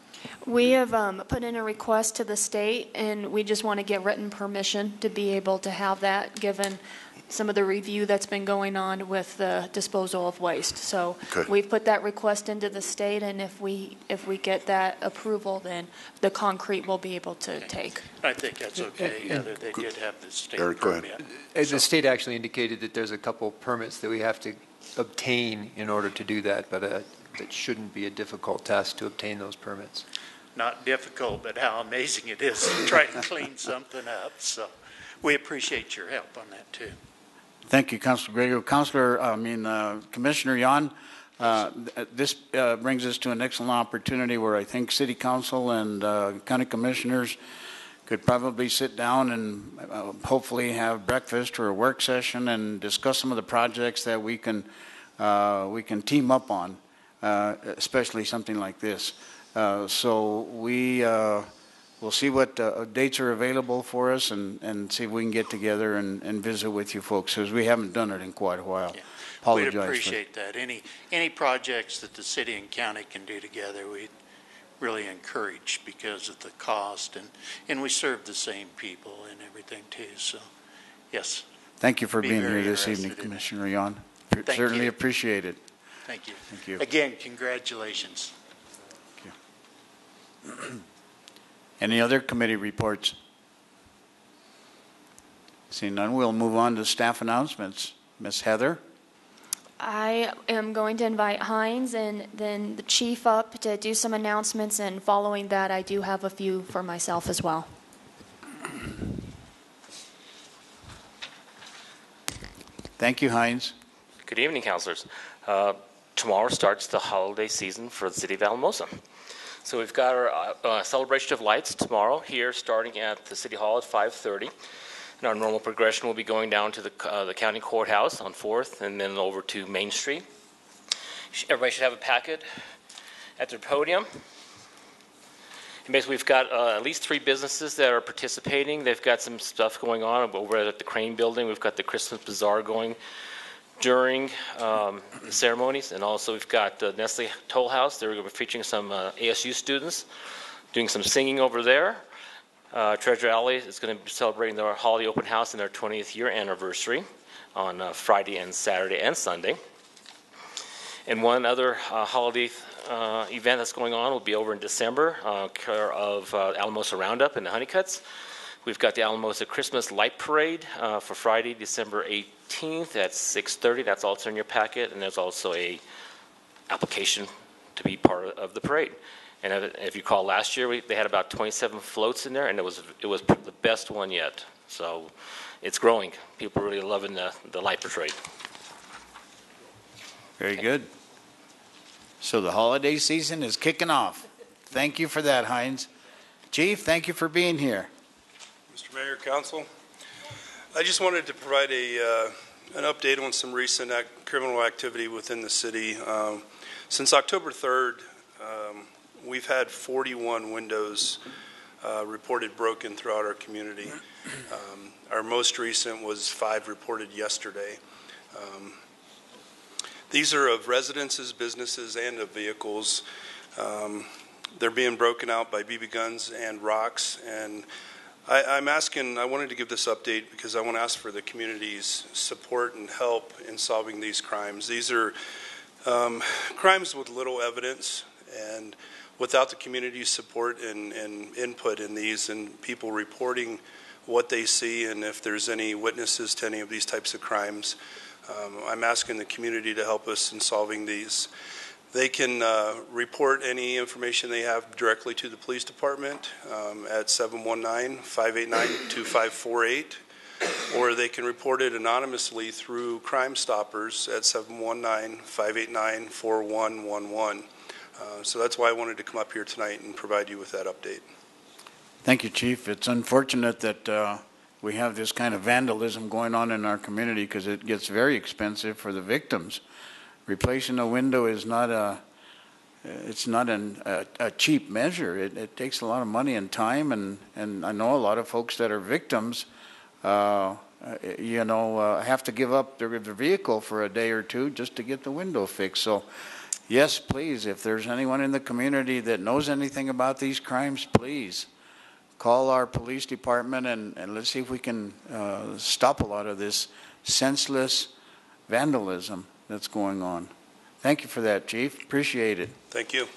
we have put in a request to the state, and we just want to get written permission to be able to have that, given some of the review that's been going on with the disposal of waste. So we've put that request into the state, and if we get that approval, then the concrete will be able to take. I think that's okay. They did have the state Eric, permit. The state actually indicated that there's a couple permits that we have to obtain in order to do that, but it shouldn't be a difficult task to obtain those permits. Not difficult, but how amazing it is to try to clean something up. So we appreciate your help on that too. Thank you, Councilor Gregory. Commissioner Yan, this brings us to an excellent opportunity where I think City Council and County Commissioners could probably sit down and hopefully have breakfast or a work session and discuss some of the projects that we can team up on, especially something like this. So we'll see what dates are available for us and see if we can get together and visit with you folks, because we haven't done it in quite a while. Yeah. Apologize. We'd appreciate that. Any projects that the city and county can do together, we'd really encourage because of the cost, and we serve the same people and everything too. So, yes. Thank you for being here this evening, Commissioner Yan. Certainly appreciate it. Thank you. Thank you. Again, congratulations. Thank you. Any other committee reports? Seeing none, we'll move on to staff announcements. Ms. Heather? I am going to invite Hines and then the chief up to do some announcements, and following that, I do have a few for myself as well. Thank you, Hines. Good evening, councilors. Tomorrow starts the holiday season for the city of Alamosa. So we've got our celebration of lights tomorrow here, starting at the City Hall at 5:30. And our normal progression will be going down to the county courthouse on 4th and then over to Main Street. Everybody should have a packet at their podium. And basically, we've got at least 3 businesses that are participating. They've got some stuff going on over at the Crane Building. We've got the Christmas Bazaar going during the ceremonies, and also we've got the Nestle Toll House. They're going to be featuring some ASU students doing some singing over there. Treasure Alley is going to be celebrating their holiday open house and their 20th year anniversary on Friday and Saturday and Sunday. And one other holiday event that's going on will be over in December, care of Alamosa Roundup and the Honeycuts. We've got the Alamosa Christmas Light Parade for Friday, December 18th at 6:30. That's also in your packet, and there's also a application to be part of the parade. And if you recall, last year they had about 27 floats in there, and it was the best one yet. So it's growing. People really loving the light portrayed. Very good. So the holiday season is kicking off. Thank you for that, Heinz. Chief, thank you for being here. Mr. Mayor, Council, I just wanted to provide an update on some recent criminal activity within the city. Since October 3rd, we've had 41 windows reported broken throughout our community. Our most recent was 5 reported yesterday. These are of residences, businesses, and of vehicles. They're being broken out by BB guns and rocks. And I wanted to give this update because I want to ask for the community's support and help in solving these crimes. These are crimes with little evidence, and without the community's support and input in these and people reporting what they see and if there's any witnesses to any of these types of crimes, I'm asking the community to help us in solving these. They can report any information they have directly to the police department at 719-589-2548, or they can report it anonymously through Crime Stoppers at 719-589-4111. So that's why I wanted to come up here tonight and provide you with that update. Thank you, Chief. It's unfortunate that we have this kind of vandalism going on in our community because it gets very expensive for the victims. Replacing a window is not a cheap measure. It takes a lot of money and time, and I know a lot of folks that are victims, have to give up their vehicle for a day or two just to get the window fixed. So, yes, please, if there's anyone in the community that knows anything about these crimes, please call our police department and let's see if we can stop a lot of this senseless vandalism that's going on. Thank you for that, Chief. Appreciate it. Thank you.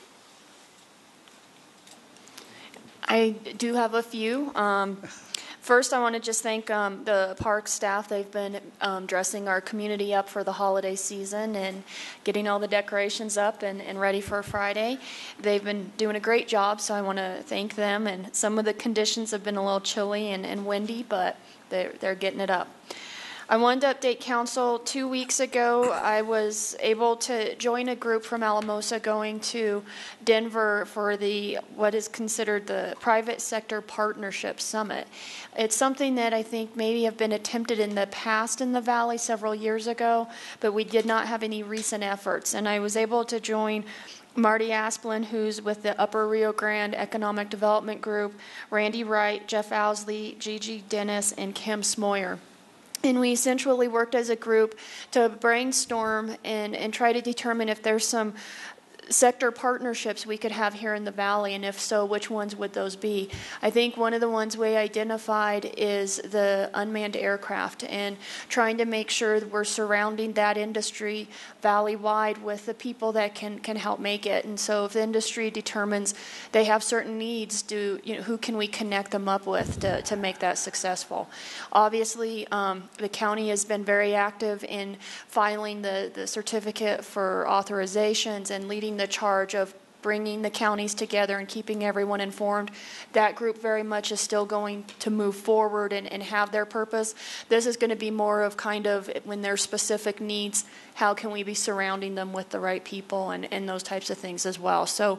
I do have a few. First, I want to just thank the park staff. They've been dressing our community up for the holiday season and getting all the decorations up and ready for Friday. They've been doing a great job, so I want to thank them. And some of the conditions have been a little chilly and windy, but they're getting it up. I wanted to update council. 2 weeks ago, I was able to join a group from Alamosa going to Denver for what is considered the Private Sector Partnership Summit. It's something that I think maybe have been attempted in the past in the Valley several years ago, but we did not have any recent efforts. And I was able to join Marty Asplin, who's with the Upper Rio Grande Economic Development Group, Randy Wright, Jeff Owsley, Gigi Dennis, and Kim Smoyer. And we essentially worked as a group to brainstorm and try to determine if there's some sector partnerships we could have here in the Valley, and if so, which ones would those be? I think one of the ones we identified is the unmanned aircraft, and trying to make sure that we're surrounding that industry valley-wide with the people that can help make it. And so if the industry determines they have certain needs, who can we connect them up with to make that successful? Obviously, the county has been very active in filing the certificate for authorizations and leading the charge of bringing the counties together and keeping everyone informed. That group very much is still going to move forward and have their purpose. This is going to be more of kind of when there's specific needs, how can we be surrounding them with the right people and those types of things as well. So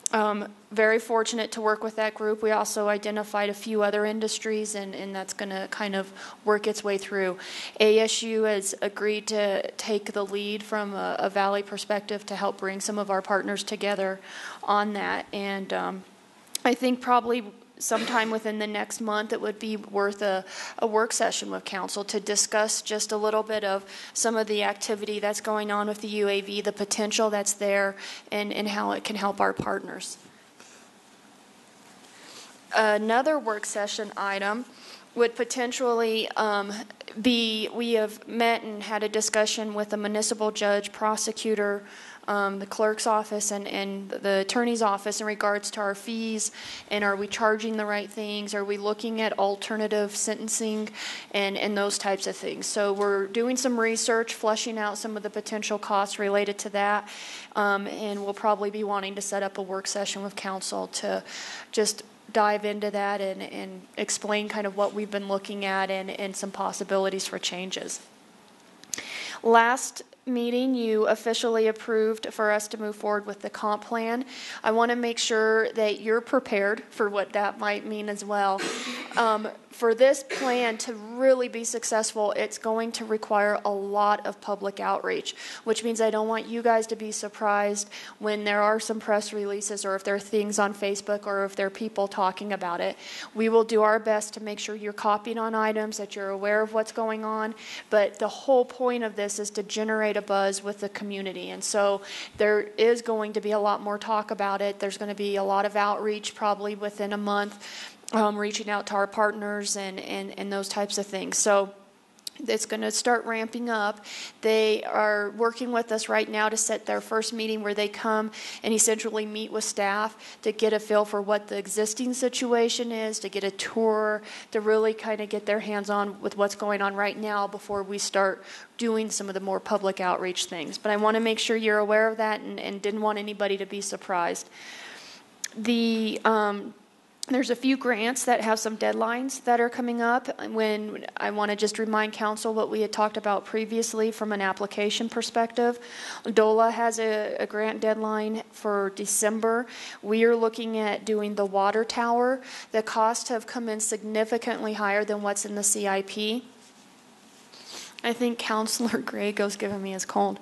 very fortunate to work with that group. We also identified a few other industries, and that's going to kind of work its way through. ASU has agreed to take the lead from a Valley perspective to help bring some of our partners together on that. And I think probably sometime within the next month it would be worth a work session with council to discuss just a little bit of some of the activity that's going on with the UAV, the potential that's there, and how it can help our partners. Another work session item would potentially be, we have met and had a discussion with the municipal judge, prosecutor, the clerk's office and the attorney's office in regards to our fees, and are we charging the right things? Are we looking at alternative sentencing and those types of things? So we're doing some research, fleshing out some of the potential costs related to that, and we'll probably be wanting to set up a work session with council to just dive into that and explain kind of what we've been looking at and some possibilities for changes. Last meeting, you officially approved for us to move forward with the comp plan. I want to make sure that you're prepared for what that might mean as well. For this plan to really be successful, it's going to require a lot of public outreach, which means I don't want you guys to be surprised when there are some press releases or if there are things on Facebook or if there are people talking about it. We will do our best to make sure you're copied on items, that you're aware of what's going on, but the whole point of this is to generate a buzz with the community. And so there is going to be a lot more talk about it. There's going to be a lot of outreach probably within a month. Reaching out to our partners and those types of things. So it's going to start ramping up. They are working with us right now to set their first meeting where they come and essentially meet with staff to get a feel for what the existing situation is, to get a tour, to really kind of get their hands on with what's going on right now before we start doing some of the more public outreach things. But I want to make sure you're aware of that and didn't want anybody to be surprised. There's a few grants that have some deadlines that are coming up. When I want to just remind council what we had talked about previously from an application perspective. DOLA has a grant deadline for December. We are looking at doing the water tower. The costs have come in significantly higher than what's in the CIP. I think Councilor Grago's giving me his cold.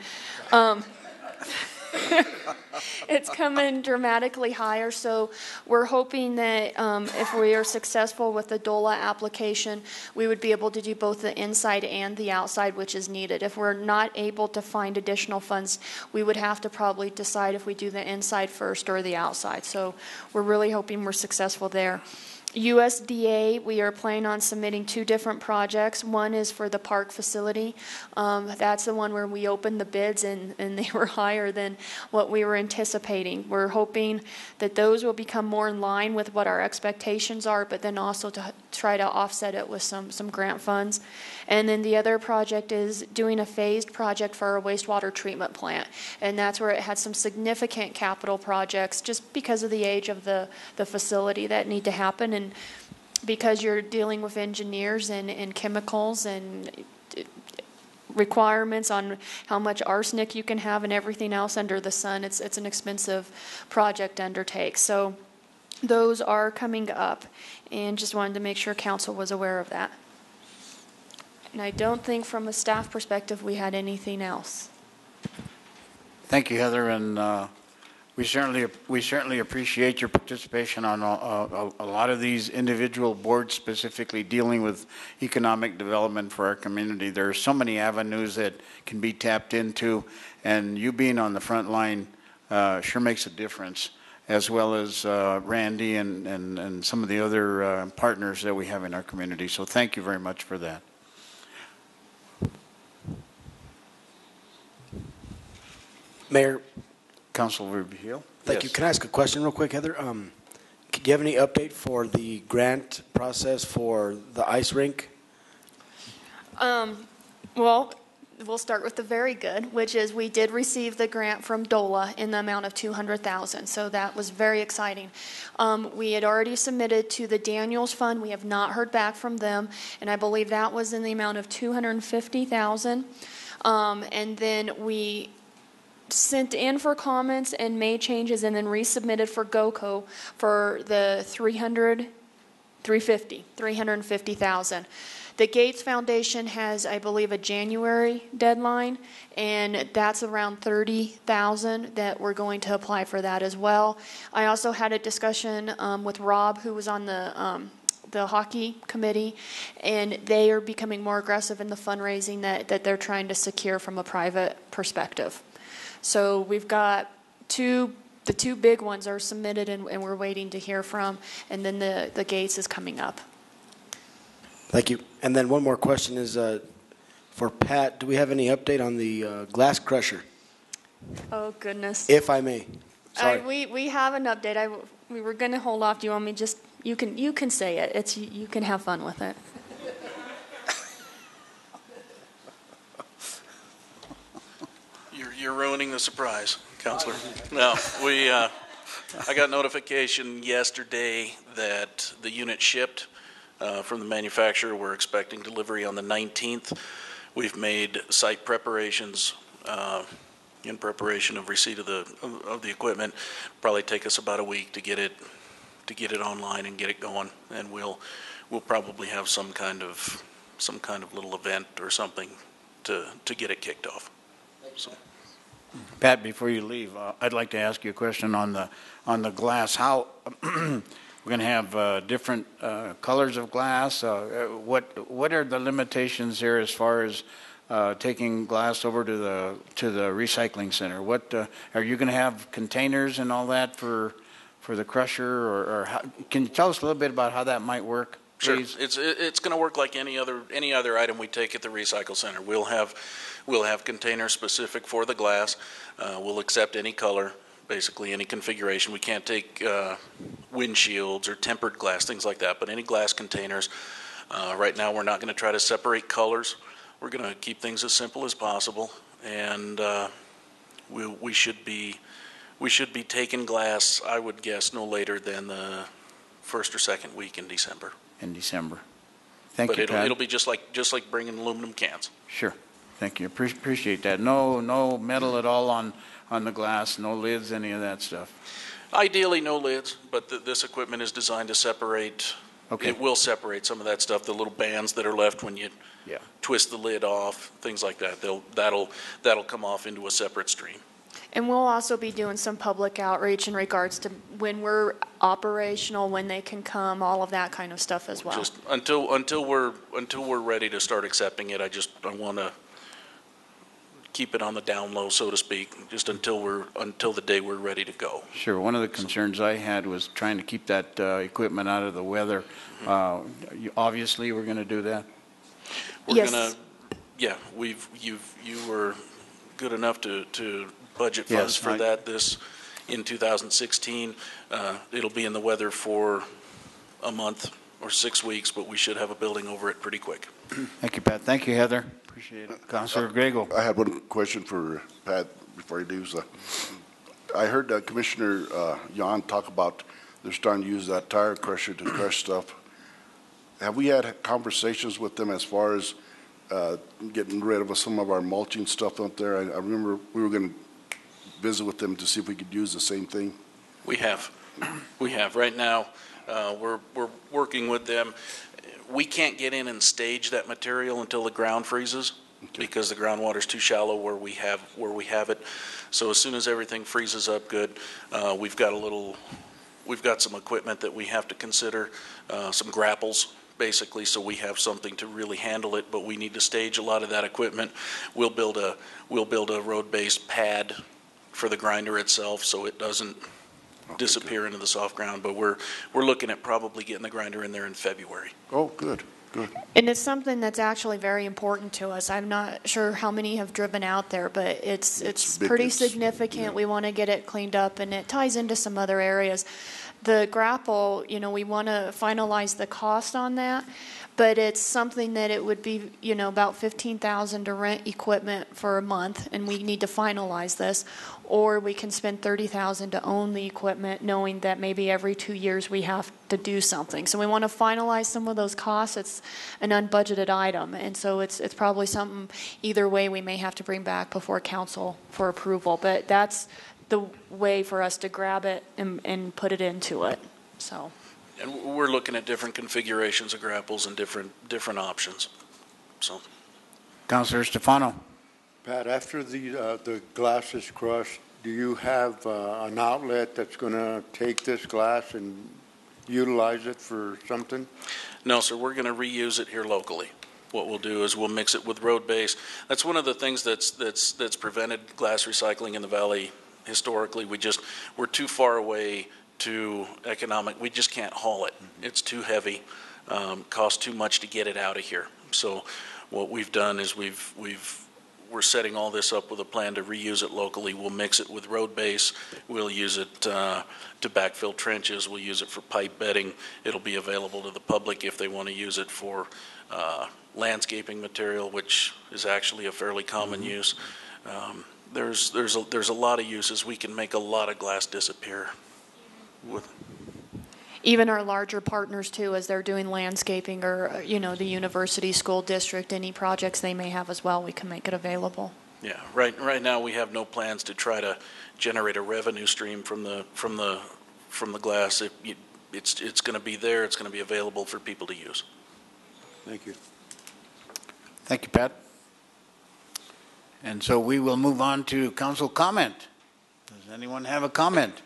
It's coming dramatically higher, so we're hoping that if we are successful with the DOLA application, we would be able to do both the inside and the outside, which is needed. If we're not able to find additional funds, we would have to probably decide if we do the inside first or the outside. So we're really hoping we're successful there. USDA, we are planning on submitting 2 different projects. One is for the park facility. That's the one where we opened the bids and they were higher than what we were anticipating. We're hoping that those will become more in line with what our expectations are, but then also to try to offset it with some grant funds. And then the other project is doing a phased project for our wastewater treatment plant. And that's where it had some significant capital projects just because of the age of the facility that need to happen. And because you're dealing with engineers and chemicals and requirements on how much arsenic you can have and everything else under the sun, it's an expensive project to undertake. So those are coming up, and just wanted to make sure council was aware of that. And I don't think from a staff perspective we had anything else. Thank you, Heather, and we certainly appreciate your participation on a lot of these individual boards, specifically dealing with economic development for our community. There are so many avenues that can be tapped into, and you being on the front line sure makes a difference, as well as Randy and some of the other partners that we have in our community. So thank you very much for that. Mayor. Councilor Vigil. Thank you. Can I ask a question real quick, Heather? Do you have any update for the grant process for the ice rink? Well, we'll start with the very good, which is we did receive the grant from DOLA in the amount of $200,000. So that was very exciting. We had already submitted to the Daniels Fund. We have not heard back from them, and I believe that was in the amount of $250,000. And then we sent in for comments and made changes and then resubmitted for GOCO for the $350,000. The Gates Foundation has, I believe, a January deadline, and that's around $30,000 that we're going to apply for that as well. I also had a discussion with Rob, who was on the hockey committee, and they are becoming more aggressive in the fundraising that they're trying to secure from a private perspective. So we've got the two big ones are submitted and we're waiting to hear from, and then the Gates is coming up. Thank you. And then one more question is for Pat. Do we have any update on the glass crusher? Oh, goodness. If I may. Sorry. We have an update. We were going to hold off. Do you want me just, you can say it. You can have fun with it. You're ruining the surprise, Counselor. No, we I got notification yesterday that the unit shipped from the manufacturer. We're expecting delivery on the 19th. We've made site preparations in preparation of receipt of the equipment. Probably take us about a week to get it online and get it going, and we'll probably have some kind of little event or something to get it kicked off. So. Pat, before you leave, I'd like to ask you a question on the glass. How we're going to have different colors of glass? What are the limitations here as far as taking glass over to the recycling center? What are you going to have containers and all that for the crusher, or how, can you tell us a little bit about how that might work? Please? Sure. It's going to work like any other item we take at the recycle center. We'll have containers specific for the glass. We'll accept any color, basically any configuration. We can't take windshields or tempered glass, things like that, but any glass containers. Right now we're not going to try to separate colors. We're going to keep things as simple as possible, and we should be taking glass, I would guess, no later than the first or second week in December. In December. Thank you, Pat. But it'll be just like bringing aluminum cans. Sure. Thank you. Appreciate that. No metal at all on the glass, no lids, any of that stuff. Ideally, no lids, but this equipment is designed to separate. Okay. It will separate some of that stuff, the little bands that are left when you twist the lid off, things like that. That'll come off into a separate stream. And we'll also be doing some public outreach in regards to when we're operational, when they can come, all of that kind of stuff as well. Just until we're ready to start accepting it, I want to keep it on the down low, so to speak, just until the day we're ready to go. Sure. One of the concerns I had was trying to keep that equipment out of the weather. Obviously, we're going to do that. We're gonna, you were good enough to budget funds for that in 2016. It'll be in the weather for a month or 6 weeks, but we should have a building over it pretty quick. Thank you, Pat. Thank you, Heather. Appreciate it. Councilor Grego. I had one question for Pat before he leaves. I heard Commissioner Jan talk about they're starting to use that tire crusher to crush stuff. Have we had conversations with them as far as getting rid of some of our mulching stuff out there? I remember we were going to visit with them to see if we could use the same thing. We have. Right now, we're working with them. We can't get in and stage that material until the ground freezes, because the groundwater's too shallow where we have it. So as soon as everything freezes up good, we've got some equipment that we have to consider, some grapples, basically, so we have something to really handle it. But we need to stage a lot of that equipment. We'll build a road-based pad for the grinder itself, so it doesn't disappear into the soft ground. But we're looking at probably getting the grinder in there in February. Oh, good. And it's something that's actually very important to us. I'm not sure how many have driven out there, but it's pretty significant. Yeah. We want to get it cleaned up, and it ties into some other areas. The grapple, we want to finalize the cost on that, but it's something that it would be, about $15,000 to rent equipment for a month, and we need to finalize this. Or we can spend $30,000 to own the equipment, knowing that maybe every 2 years we have to do something. So we want to finalize some of those costs. It's an unbudgeted item, and so it's probably something either way we may have to bring back before council for approval. But that's the way for us to grab it and put it into it. So. And we're looking at different configurations of grapples and different options. So. Councilor Stefano. Pat, after the glass is crushed, do you have an outlet that's going to take this glass and utilize it for something? No, sir. We're going to reuse it here locally. What we'll do is we'll mix it with road base. That's one of the things that's prevented glass recycling in the valley historically. We're too far away to economic. We just can't haul it. It's too heavy. Costs too much to get it out of here. So what we've done is we're setting all this up with a plan to reuse it locally. We'll mix it with road base. We'll use it to backfill trenches. We'll use it for pipe bedding. It'll be available to the public if they want to use it for landscaping material, which is actually a fairly common use. There's a lot of uses. We can make a lot of glass disappear Even our larger partners too, as they're doing landscaping or, the university, school district, any projects they may have as well, we can make it available. Yeah, right now we have no plans to try to generate a revenue stream from the glass. It's going to be there. It's going to be available for people to use. Thank you. Thank you, Pat. And so we will move on to council comment. Does anyone have a comment?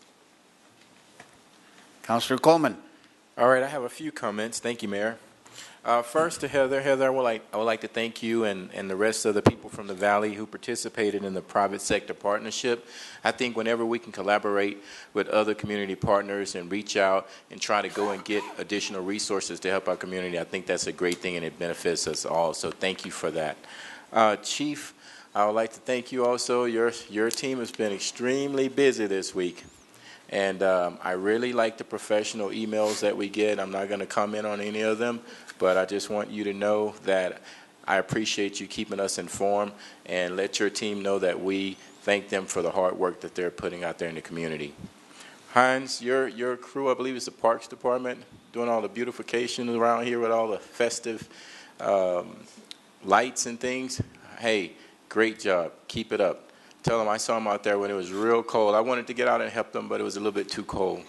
Councilor Coleman. All right, I have a few comments. Thank you, Mayor. First to Heather. Heather, I would like to thank you and the rest of the people from the Valley who participated in the private sector partnership. I think whenever we can collaborate with other community partners and reach out and try to go and get additional resources to help our community, I think that's a great thing and it benefits us all. So thank you for that. Chief, I would like to thank you also. Your team has been extremely busy this week. And I really like the professional emails that we get. I'm not going to comment on any of them, but I just want you to know that I appreciate you keeping us informed and let your team know that we thank them for the hard work that they're putting out there in the community. Heinz, your crew, I believe it's the Parks Department, doing all the beautification around here with all the festive lights and things. Hey, great job. Keep it up. Tell them I saw them out there when it was real cold. I wanted to get out and help them, but it was a little bit too cold.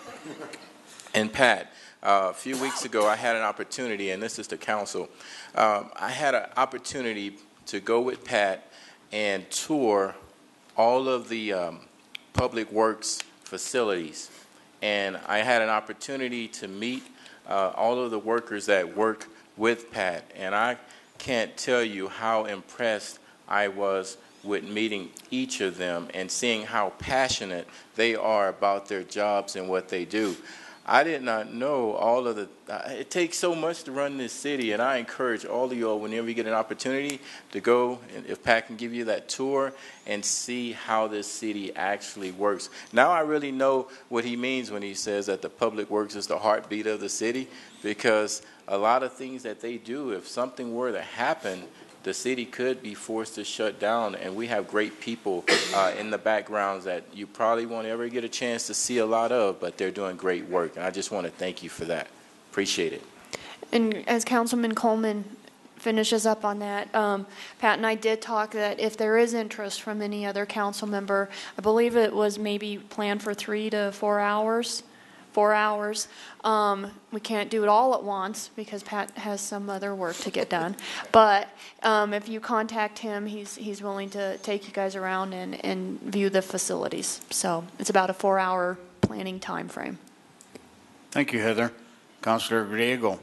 And Pat, a few weeks ago, I had an opportunity, and this is the council. I had an opportunity to go with Pat and tour all of the public works facilities. And I had an opportunity to meet all of the workers that work with Pat. And I can't tell you how impressed I was with meeting each of them and seeing how passionate they are about their jobs and what they do. I did not know all of the, it takes so much to run this city, and I encourage all of you all, whenever you get an opportunity, to go, and if Pat can give you that tour, and see how this city actually works. Now I really know what he means when he says that the public works is the heartbeat of the city, because a lot of things that they do, if something were to happen, the city could be forced to shut down, and we have great people in the backgrounds that you probably won't ever get a chance to see a lot of, but they're doing great work, and I just want to thank you for that. Appreciate it. And as Councilman Coleman finishes up on that, Pat and I did talk that if there is interest from any other council member, I believe it was maybe planned for 3 to 4 hours. 4 hours. We can't do it all at once because Pat has some other work to get done. But if you contact him, he's willing to take you guys around and view the facilities. So it's about a 4-hour planning time frame. Thank you, Heather. Councilor Griego.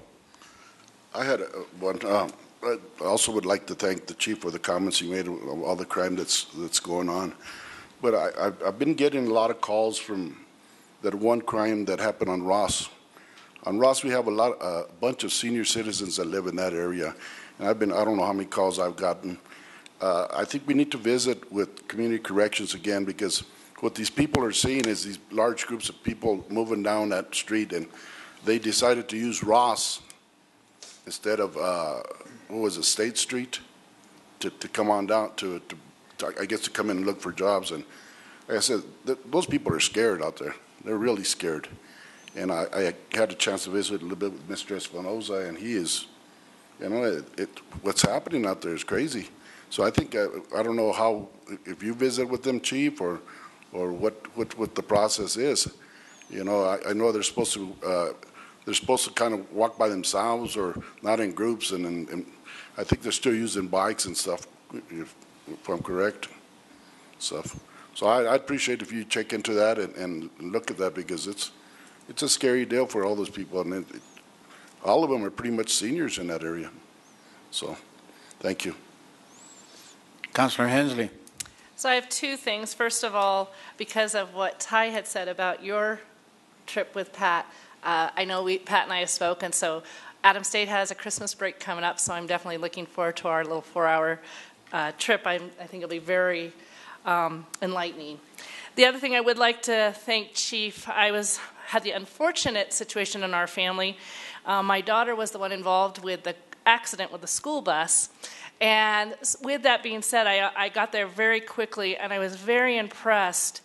I had one. I also would like to thank the chief for the comments he made on all the crime that's going on. But I've been getting a lot of calls from that one crime that happened on Ross. On Ross, we have a bunch of senior citizens that live in that area, and I don't know how many calls I've gotten. I think we need to visit with community corrections again, because what these people are seeing is these large groups of people moving down that street, and they decided to use Ross instead of State Street to come on down to I guess to come in and look for jobs. And like I said, those people are scared out there. They're really scared. And I had a chance to visit a little bit with Mr. Espinoza, and he is, what's happening out there is crazy. So I think, I don't know how, if you visit with them, Chief, or what the process is. I know they're supposed to kind of walk by themselves or not in groups, and I think they're still using bikes and stuff, if I'm correct. So I'd appreciate if you check into that and look at that, because it's a scary deal for all those people, and all of them are pretty much seniors in that area. So, thank you. Councilor Hensley. So I have two things. First of all, because of what Ty had said about your trip with Pat, I know Pat and I have spoken, so Adams State has a Christmas break coming up, so I'm definitely looking forward to our little 4-hour trip. I think it'll be very enlightening. The other thing I would like to thank Chief, I had the unfortunate situation in our family. My daughter was the one involved with the accident with the school bus. And with that being said, I got there very quickly, and I was very impressed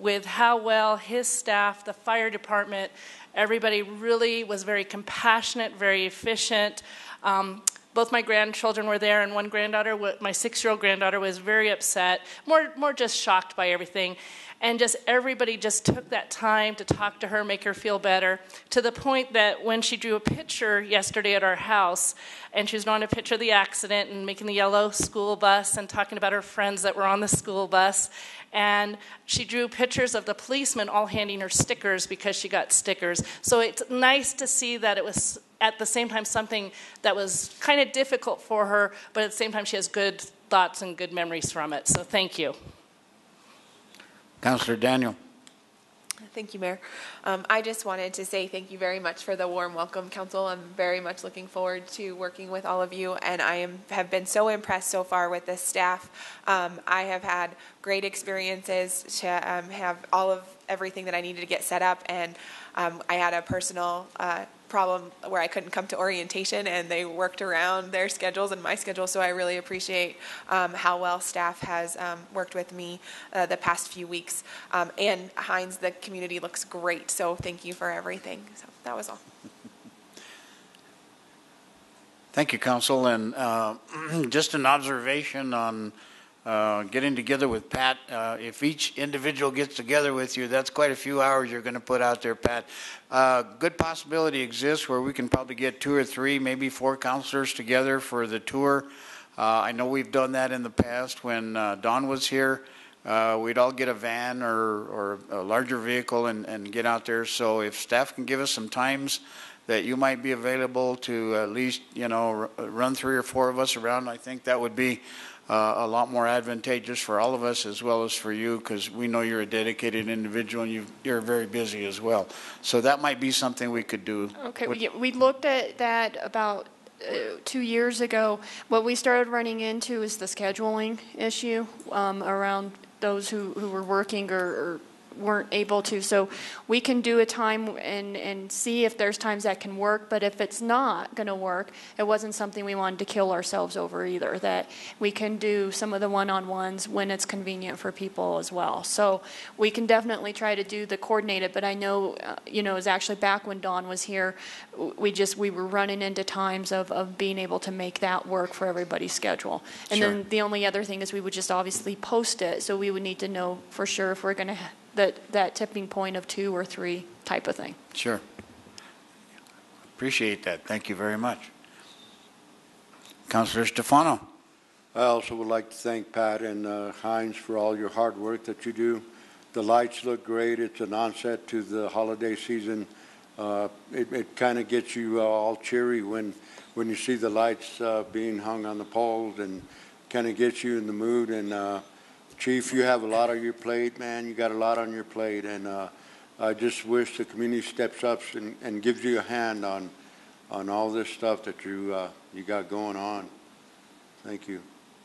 with how well his staff, the fire department, everybody really was very compassionate, very efficient. Both my grandchildren were there, and one granddaughter, my 6-year-old granddaughter, was very upset, more just shocked by everything. And just everybody just took that time to talk to her, make her feel better, to the point that when she drew a picture yesterday at our house, and she was drawing a picture of the accident and making the yellow school bus and talking about her friends that were on the school bus, and she drew pictures of the policemen all handing her stickers because she got stickers. So it's nice to see that it was at the same time something that was kind of difficult for her, but at the same time she has good thoughts and good memories from it. So thank you. Councillor Daniel. Thank you, Mayor. I just wanted to say thank you very much for the warm welcome, Council. I'm very much looking forward to working with all of you, and I have been so impressed so far with this staff. I have had great experiences to have all of everything that I needed to get set up, and I had a personal problem where I couldn't come to orientation, and they worked around their schedules and my schedule, so I really appreciate how well staff has worked with me the past few weeks. And Heinz, the community looks great, so thank you for everything. So that was all. Thank you, Council. And just an observation on getting together with Pat. If each individual gets together with you, that's quite a few hours you're going to put out there, Pat. Good possibility exists where we can probably get 2 or 3, maybe 4 councilors together for the tour. I know we've done that in the past when Don was here. We'd all get a van or a larger vehicle and get out there. So if staff can give us some times that you might be available to at least, run 3 or 4 of us around, I think that would be a lot more advantageous for all of us as well as for you, because we know you're a dedicated individual and you're very busy as well. So that might be something we could do. Okay, we looked at that about 2 years ago. What we started running into is the scheduling issue around those who were working or weren't able to. So we can do a time and see if there's times that can work, but if it's not going to work, it wasn't something we wanted to kill ourselves over either, that we can do some of the one-on-ones when it's convenient for people as well. So we can definitely try to do the coordinated, but I know, it was actually back when Dawn was here, we were running into times of being able to make that work for everybody's schedule. And Sure. then the only other thing is we would just obviously post it, so we would need to know for sure if we're going to that tipping point of 2 or 3 type of thing. Sure. Appreciate that. Thank you very much. Councillor Stefano. I also would like to thank Pat and Heinz for all your hard work that you do. The lights look great. It's an onset to the holiday season. It kind of gets you all cheery when you see the lights being hung on the poles, and kind of gets you in the mood. And Chief, you have a lot on your plate, man. You got a lot on your plate, and I just wish the community steps up and gives you a hand on all this stuff that you got going on. Thank you.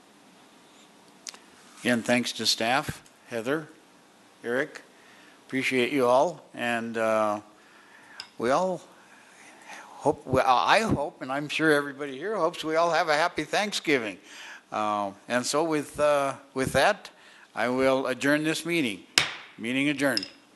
Again, thanks to staff, Heather, Eric. Appreciate you all, and we all hope. Well, I hope, and I'm sure everybody here hopes, we all have a happy Thanksgiving. And so with that, I will adjourn this meeting. Meeting adjourned.